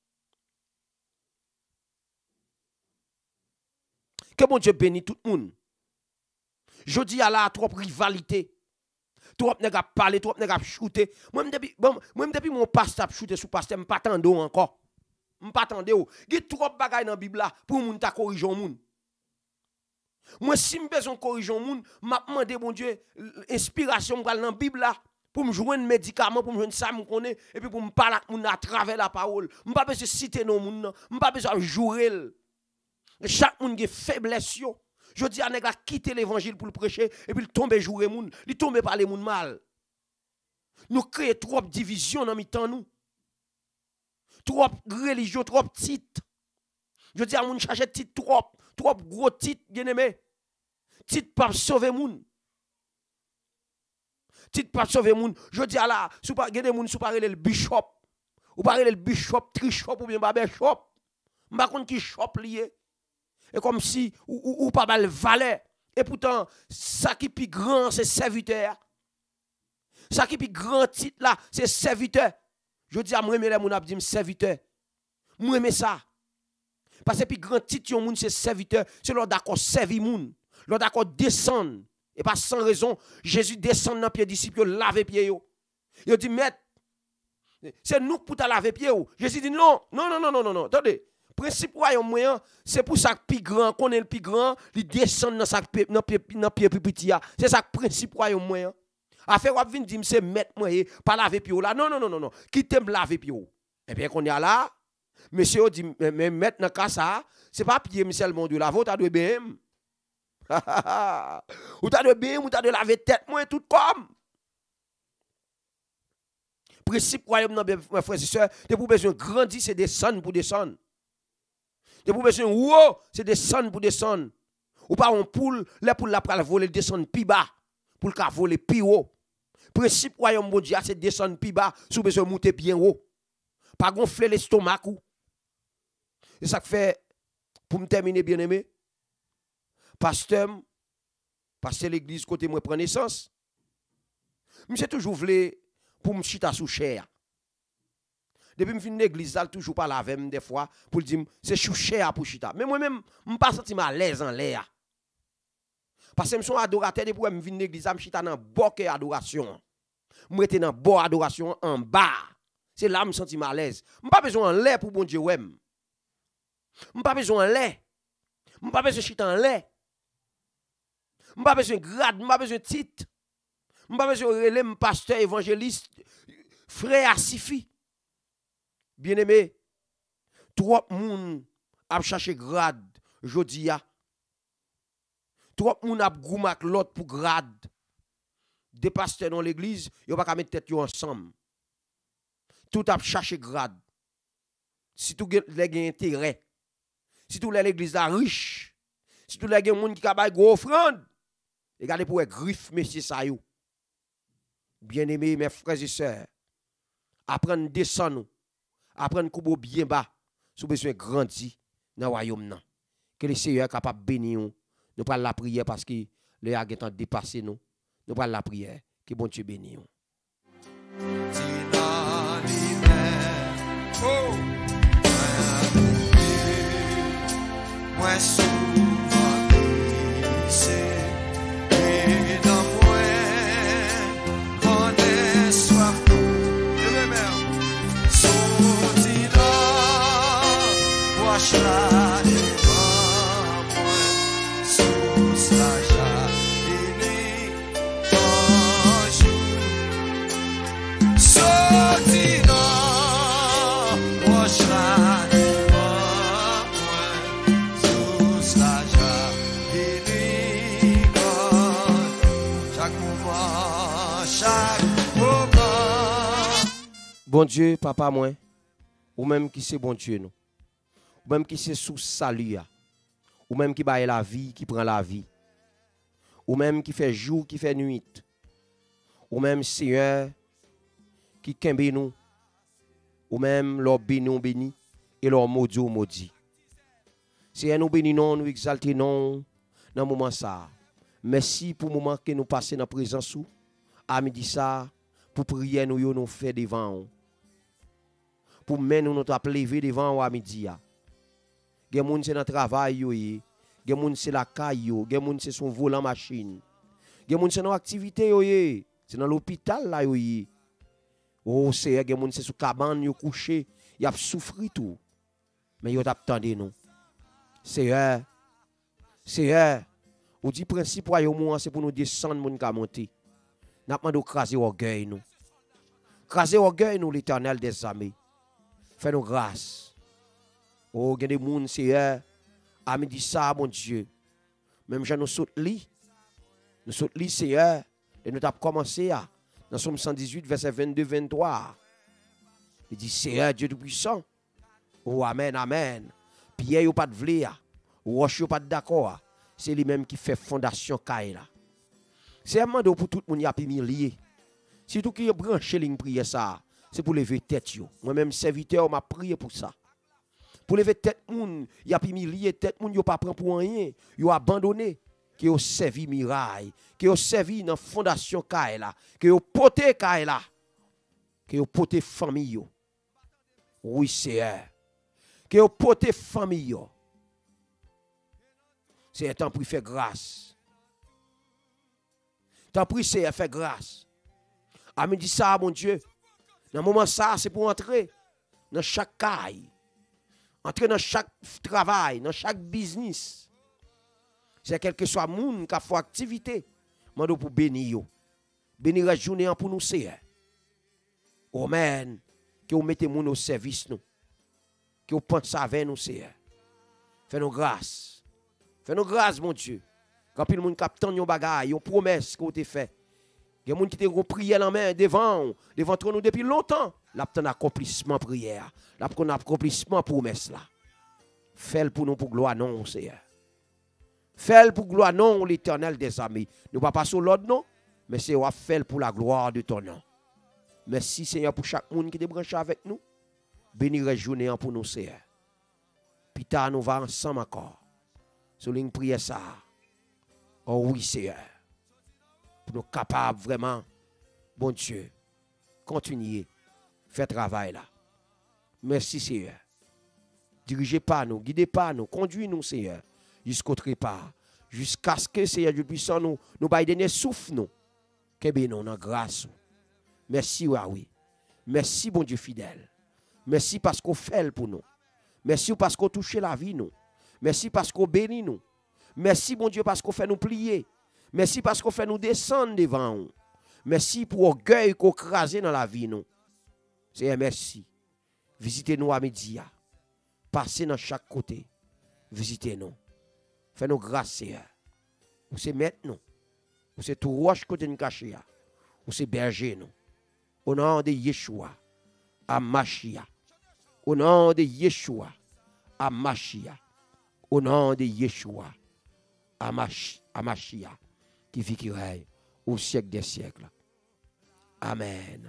Que bon Dieu bénisse tout le monde. Je dis à la trop rivalité. Trop nèg a parler, trop nèg a shooter. Moi depuis bon, moi depuis mon pasteur shooter sous pasteur, m'pas tande encore. M'pas tande ou. Gi trop bagay dans Bible là pour moun ta corriger moun. Moi si m'besoin corriger moun, m'a demandé bon Dieu inspiration m'pral dans Bible là pour me joindre médicament, pour me joindre ça me connaît et puis pour me parler avec moun à travers la parole. M'pas besoin citer non moun, m'pas besoin jouer. Chaque monde a faiblesse. Je dis à nèg quitter l'évangile pour le prêcher et puis il tombe jouer moun, il tombe par les moun mal. Nous créons trop de division dans mi temps nous. trop religion, trop titre. Je dis à moun chercher titre trop, trop gros titre, bien aimé. Titre pas sauver moun. Titre pas sauver moun. Je dis à la, sous pas gade moun sous pas le bishop, ou pas le bishop, trichop ou bien barbershop. M'pa konn ki shop lié. Et comme si ou, ou, ou pas mal valet. Et pourtant, ça qui plus grand, c'est serviteur. Ça qui plus grand titre là, c'est serviteur. Je dis à moi, mes moun ap di serviteur. Moi aime ça. Parce que plus grand titre yon moun c'est serviteur, c'est l'on d'accord servi moun. L'on d'accord descendre. Et pas sans raison, Jésus descend dans pied disciple, laver pied yo. Il dit maître, c'est nous pour ta laver pied yo. Jésus dit non, non non non non non non. Attendez. Principe royaume moyen, c'est pour ça que plus grand, qu'on est le plus grand, il descend dans sa dans pied dans pied petit. C'est ça que principe royaume moyen. Affaire wap vinn dire c'est mettre moi pas laver pied là. Non non non non non. Qui t'aime laver pied. Et bien qu'on est là, monsieur dit mais mettre dans cas ça, c'est pas pied seulement de laver, t'as de bien. Ou t'as de bien, ou t'as de laver tête moi tout comme. Principe royaume non mes frères et sœurs, t'es pour besoin grandir, c'est descendre pour descendre. T'es pour besoin wow, c'est descendre pour descendre. Ou pas on poule, les poules la pral voler descendre plus bas pour le voler plus haut. Principe royaume bon Dieu c'est descendre plus bas, sous besoin monter bien haut. Pas gonfler l'estomac ou. Et ça fait pour me terminer bien aimé. Pasteur, pasteur l'église côté moi prend naissance. Monsieur toujours voulu pour me chita sous chair. Depuis me fin l'église là toujours pas laver des fois pour dire c'est sous chair pour chita. Mais moi même me pas senti à l'aise en l'air. Parce que je suis adorateur depuis me fin l'église me chita dans boque adoration. Moi était dans bon adoration en bas. C'est là me senti à l'aise. Me pas besoin en l'air pour bon Dieu ouais. Me pas besoin en l'air. Me pas besoin chita en l'air. Je n'ai pas besoin de grade, je n'ai pas besoin de titre. Je n'ai pas besoin de relais, pasteur, évangéliste, frère, sifi. Bien aimé, trop moun a cherché grade, jodi ya. Trop moun a goumak l'autre pour grade. Des pasteurs dans l'église, ils ne pas mettre tête ensemble. Tout a cherché grade. Si tout les gen intérêt, si tout l'église est riche, si tout les gen moun qui a bay gros offrande, regardez pour les griffes, messieurs, ça yo. Bien-aimés, mes frères et sœurs, apprendre à descendre, apprendre à couper bien bas, sous besoin de grandir dans le royaume. Que le Seigneur est capable de bénir nous. Nous prenons la prière parce que le Yag est en dépassé nous. Nous prenons la prière. Que bon Dieu bénisse nous. Moi souvent glissé et dans moi on est soif de même sorti là wash la devant moi sous la jardine bonjour sorti là wash la bon Dieu, papa, moi, ou même qui c'est bon Dieu, nous. Ou même qui c'est sous salut, ou même qui baille la vie, qui prend la vie, ou même qui fait jour, qui fait nuit, ou même Seigneur, qui kembe nous, ou même leur béni, béni, et leur maudit, maudit. Seigneur, nous bénissons, nous exaltons dans le moment ça. Merci pour le moment que nous passons dans la présence, à midi ça, pour prier, nous nous faire devant. Pour mener nous notre lever devant à midi. Gen moun c'est dans travail yo yé, gen moun c'est la caille yo, gen moun c'est son volant machine. Gen moun c'est dans activité yo yé, c'est dans l'hôpital là yo yé. Oh c'est gen moun c'est sous cabane yo couché, y a souffri tout. Mais yo t'attendé nous. Seigneur, Seigneur, ou dit principe royaume c'est pour nous descendre moun ka monter. N'a pas de craser orgueil nous. Craser orgueil nous l'Éternel des armées. Fais-nous grâce. Oh, il y a des gens, Seigneur, à midi ça, mon Dieu. Même si nous sautons li, nous sautons li, Seigneur, et nous avons commencé à, dans Somme cent dix-huit, verset vingt-deux vingt-trois. Il dit, Seigneur, Dieu Tout-Puissant, Oh, amen, amen. Pierre, yo pas de vle, roche yo pas de d'accord. C'est lui-même qui fait fondation Kaila. C'est un mandat pour tout le monde y a humilié. Si tout qui branché ligne prière ça, c'est pour lever tête yo. Moi-même serviteur m'a prié pour ça. Pour lever tête moun, y a humilié tête moun yo pas prend pour rien, yo abandonné, qui yo servi miraille, qui yo servi dans fondation Kaila, qui yo porté Kaila, qui yo porté famille yo. Oui, c'est que yo porté famille yo. C'est un temps pour faire grâce. Tant pis c'est faire grâce. Amen dit ça mon Dieu. Dans le moment ça c'est pour entrer dans chaque caille. Entrer dans chaque travail, dans chaque business. C'est quel que soit monde qui a fait activité, mando pour bénir yo. Bénir la journée pour nous c'est. Amen. Que vous mettez moun au service nous. Que vous pensez avec nous c'est. Fais-nous grâce. Fais-nous grâce mon Dieu. Quand il moun k'ap tan yon bagay, yon promesse que vous avez fait. Il y a moun qui te prié en main devant devant nous depuis longtemps. L'a tan accomplissement prière. L'a ton accomplissement promesse là. Fais-le pour nous pour gloire non Seigneur. Fais-le pour gloire non l'Éternel des armées. Nous pas passer l'autre non, mais c'est wa faire pour la gloire de ton nom. Merci Seigneur pour chaque monde qui est branché avec nous. Bénir la journée pour nous Seigneur. Puis tard nous va ensemble encore. Sur ligne prière ça. Oh oui Seigneur. Pour nous capables vraiment, bon Dieu, continuer, faire travail là. Merci Seigneur. Dirigez pas nous, guidez pas nous, conduisez nous Seigneur, jusqu'au trépas, jusqu'à ce que Seigneur Dieu puissant nous, nous baille dernier souffle nous, que bien nous en grâce. Merci oui. Merci bon Dieu fidèle. Merci parce qu'on fait pour nous. Merci parce qu'on touche la vie nous. Merci parce qu'on bénit nous. Merci bon Dieu parce qu'on fait nous plier. Merci parce qu'on fait nous descendre devant nous. Merci pour l'orgueil qu'on crase dans la vie nous. C'est merci. Visitez-nous à midi. Passez dans chaque côté. Visitez-nous. Fais-nous grâce Seigneur. Ou c'est mettre nous. Ou c'est tout roche côté nous cacher. Ou c'est berger nous. Au nom de Yeshua. À Machia. Au nom de Yeshua. À Machia. Au nom de Yeshua. À Machia. Qui vit qui règne au siècle des siècles. Amen.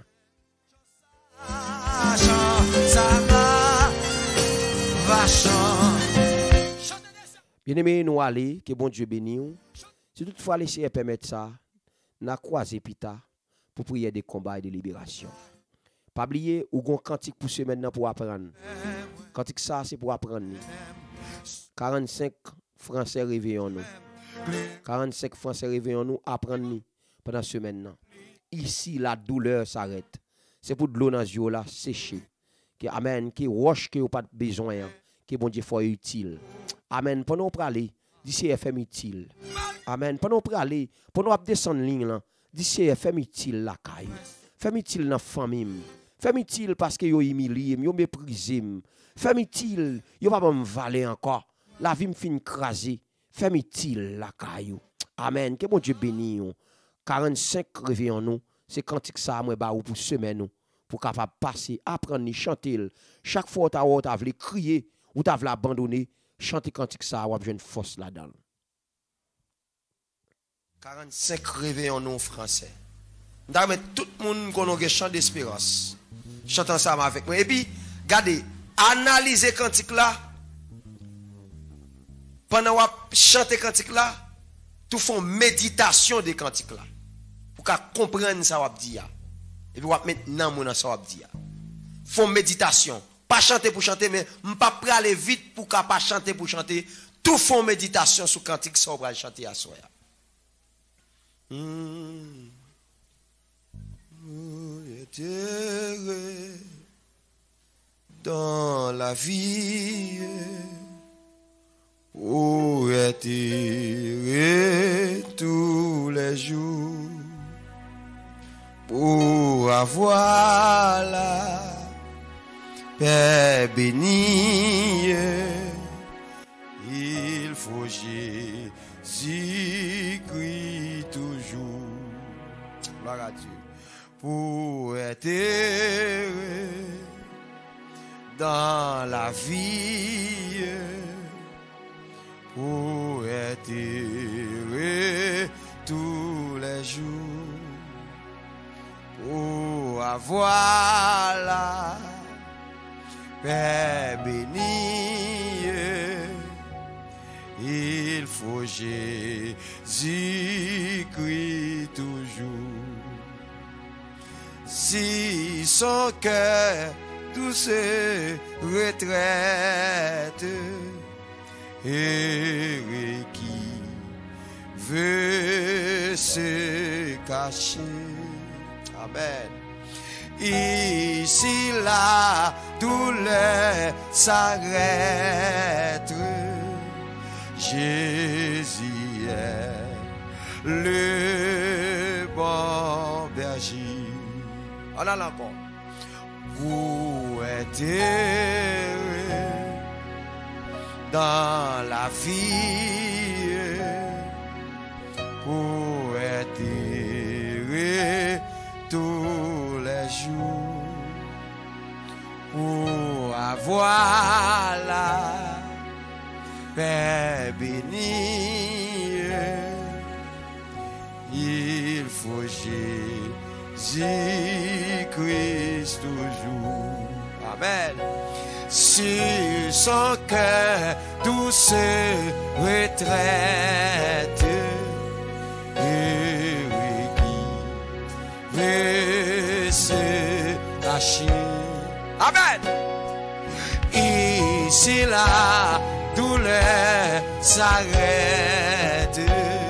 Bien-aimés, nous allons, que bon Dieu bénisse. Si toutefois les Seigneur permettre ça, nous avons croisé Pita pour prier des combats et de libération. Pas oublier, ou gon cantique pour ce maintenant pour apprendre. Cantique ça, c'est pour apprendre. quarante-cinq Français réveillons nous. quarante-cinq Français réveillons nous, apprendre pendant ce maintenant. Ici, la douleur s'arrête. C'est pour de l'eau dans les yeux là, sécher. Que amen, qui roche que pas besoin, que bon Dieu faut utile. Amen. Pendant nous aller, d'ici F M utile. Amen. Pendant nous aller, pendant nous descendre ligne là, d'ici F M utile la caille. Fais utile dans famille. Fais utile parce que yo humilié, yo méprisé. Fais utile, yo pas me valer encore. La vie me fin craser. Fais utile la caillou. Amen. Que bon Dieu bénisse. quarante-cinq réveillons nous. C'est cantique ça moi ba ou pour semaine nous pour capable passer apprendre chanter chaque fois tu as voulu crier ou tu as voulu abandonner chanter cantique ça ou besoin force là-dedans. quarante-cinq réveillons nous français. Nous mettre tout le monde qu'on a chant d'espérance. Chante ensemble avec moi et puis regardez analyser cantique là. Pendant que vous chantez cantique là, tout font méditation de cantique là. Pour qu'à comprendre ça va dire. Et puis vous mettre dans mon ça va dire. Font méditation, pas chanter pour chanter mais pas prêt aller vite pour qu'à pas chanter pour chanter. Tout font méditation sur cantique ça va chanter à soi. Hmm. Dans la vie où est erré tous les jours pour avoir la paix bénie. Il faut Jésus-Christ toujours. Gloire à Dieu. Pour être erré dans la la vie pour être heureux tous les jours, pour avoir la paix bénie. Il faut Jésus-Christ toujours. Si son cœur tout se retraite, et qui veut se cacher. Amen. Ici la douleur s'arrête. Jésus est le bon berger. On a encore. Vous êtes heureux dans la vie pour être heureux tous les jours, pour avoir la paix bénie. Il faut Jésus-Christ toujours. Amen. Sur son cœur tout se retraite, et qui veut se cacher. Amen. Ici la douleur s'arrête.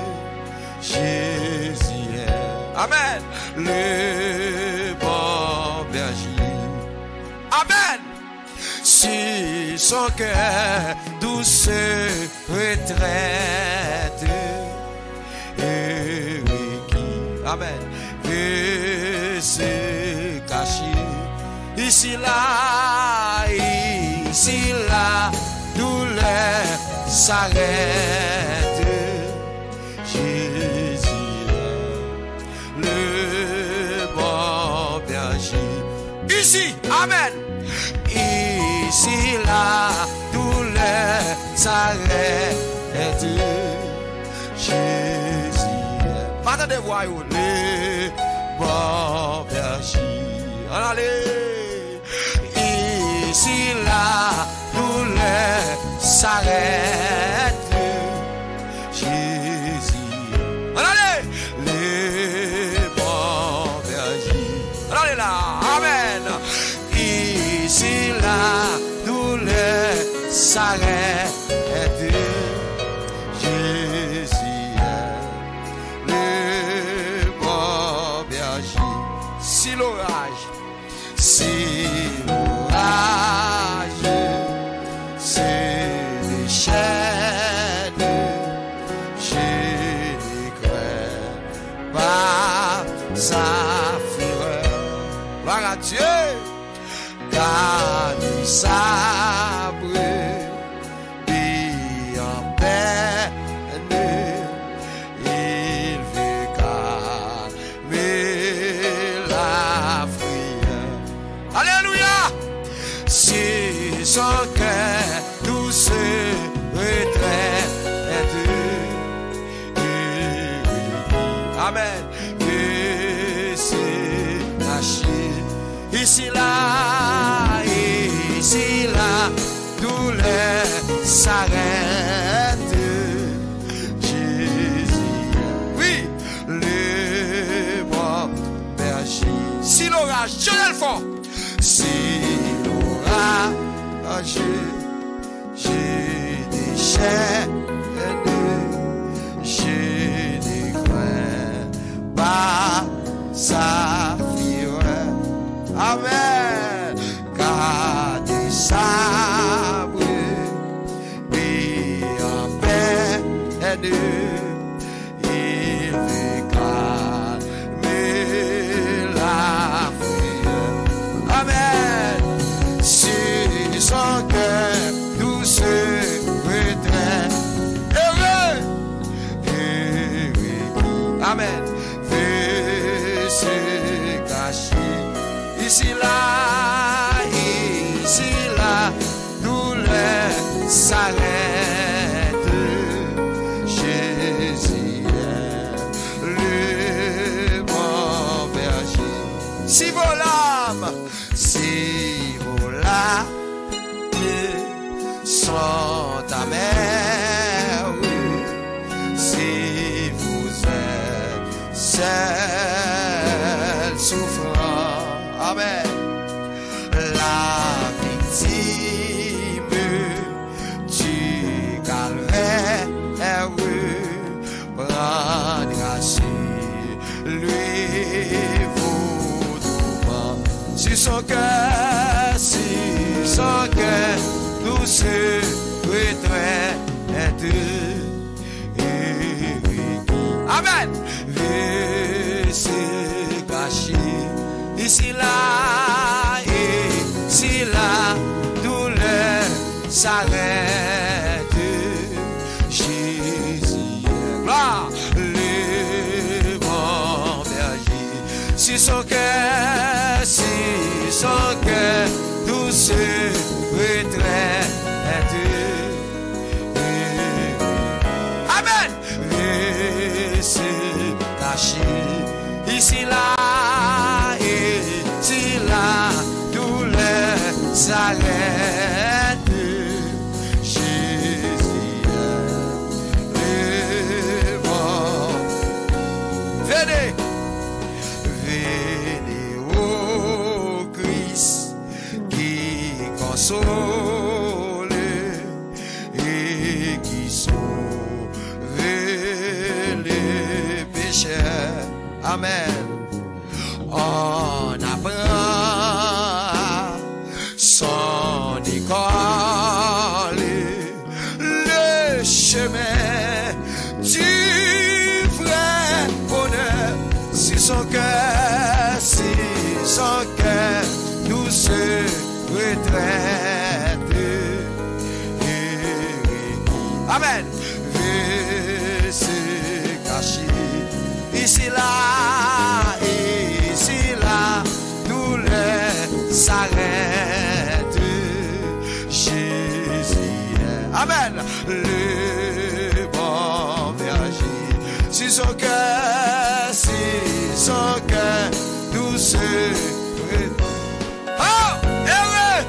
Jésus est, amen, le bon berger. Amen. Si son cœur d'où se retraite, et qui, amen, veut se cacher. Ici là, ici là, douleur s'arrête. Jésus est le bon berger. Ici, amen. Ici la douleur s'arrête. Jésus est, attendez, voyons, le bon berger. Allez, ici la douleur s'arrête. Jésus, allez, le bon berger. Allez là, amen. Ici la douleur s'arrête. Jésus est le bon berger. Si l'orage, si l'orage se déchaîne, je ne crains pas sa fureur. Gloire à Dieu, car nous sabre et en peine, il veut calmer la frayeur. Alléluia. Si son cœur tout se retraite, amen, que c'est caché. Ici là, ici là, douleur s'arrête. Jésus, oui, le bon berger. Si l'orage, je le fond. Si l'orage, je déchaîne, je ne crains pas sa fureur. Amen. Car des sabres et en paix, il veut calmer la frayeur. Amen. Si son cœur tout se retraite, heureux, heureux, amen, veut se cacher. Ici là, ici là, nous sont amers, oui. Si vous êtes seul, souffrant, amen. La victime du calvaire prendra sur lui vos tourments. Sur son cœur, sur son cœur, nous se retraite. Amen. Et c'est caché ici là, ici là, douleur s'arrête. Jésus est gloire, le bon berger. Sur son cœur, sur son cœur, tout se retraite. Amen. Et c'est caché ici là, ici là, douleur s'arrête. Jésus est bon. Venez, venez au Christ qui console et qui sauve les pécheurs. Amen. On apprend son école, le chemin du vrai bonheur. Si son cœur, si son cœur nous se retraite. Amen. Et c'est caché ici là, ici là, douleur s'arrête. Jésus est, amen, le bon berger. Si son cœur, si son cœur, tout se oh, heureux.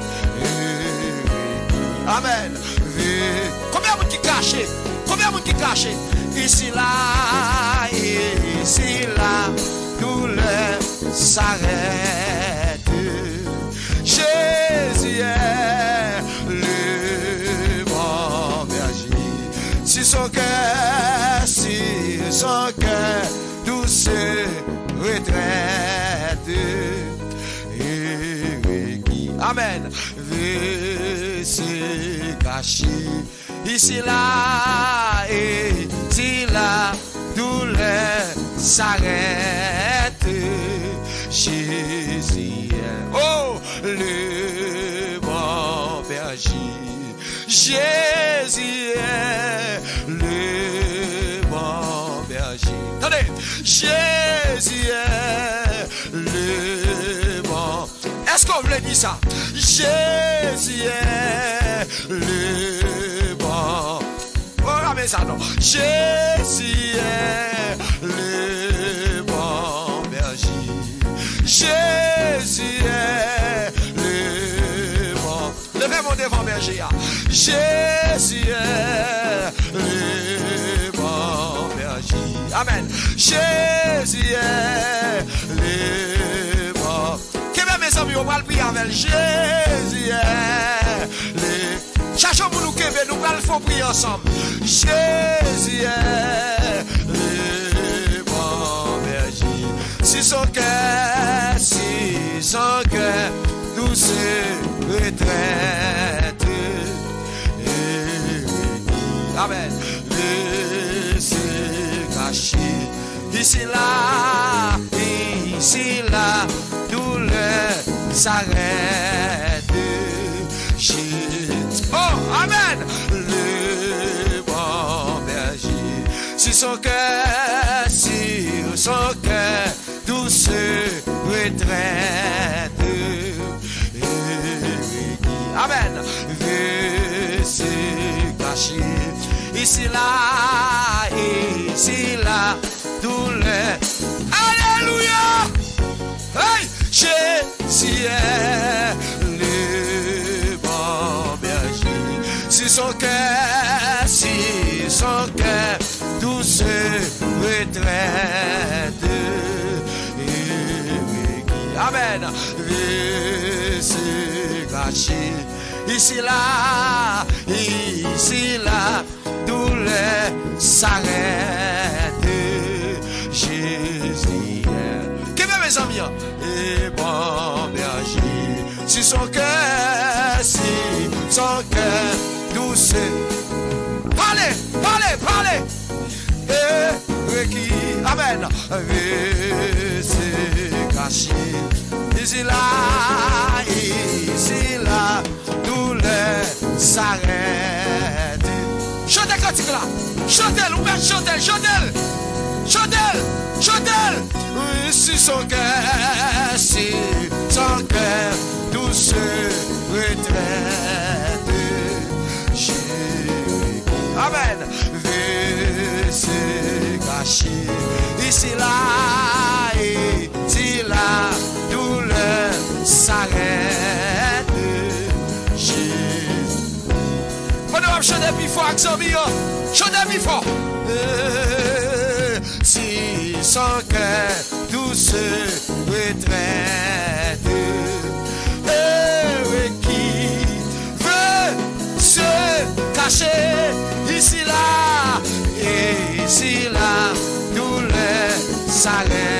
Amen. Combien de monde qui caché? Combien de monde qui caché? Ici là, ici là, douleur s'arrête. Jésus est le bon berger. Si son cœur, si son cœur, tout se retraite. Amen. C'est caché ici là, ici là, douleur s'arrête. Jésus est, oh, le bon berger. Jésus est le bon berger. Attendez, Jésus est le bon. Est-ce qu'on voulait dire ça? Jésus est le bon. Oh, ramène ça, non. Jésus est le bon berger. Jésus est le bon. Levez mon devant berger. Jésus est le bon berger. Amen. Jésus est le bon. Mes amis, on va le prier avec Jésus. Les... Cherchons pour nous que nous allons prier ensemble. Jésus est le bon berger. Si son cœur, si son cœur, tout se retraite. Amen. Laissez cacher ici là, ici là. Douleur s'arrête. Oh, amen. Le bon berger. Si son cœur, si son cœur, tout se retraite. Amen. C'est caché ici là, ici là, douleur. Alléluia. Hey! Jésus est le bon berger. Si son cœur, si son cœur, tout se retraite. Amen. Et c'est caché. Ici là, ici là, douleur s'arrête. Jésus est. Que mes amis, et bon berger. Si son cœur, si son cœur, douce. Parlez, parlez, parlez. Et qui, amen. Et c'est caché. Ici là, ici là, douleur s'arrête. Chantez le cantique là. Chantez, ou bien chantez, chantez. Chantez, chantez. Oui, si son cœur, si son cœur, douce retraite. Jésus, amen. C'est caché. Ici là, ici là, douleur s'arrête. Jésus. On va chanter plus fort, Xavier. Chantez plus fort. Si son cœur douce retraite, et qui veut se cacher ici là, et ici là, douleur s'arrête.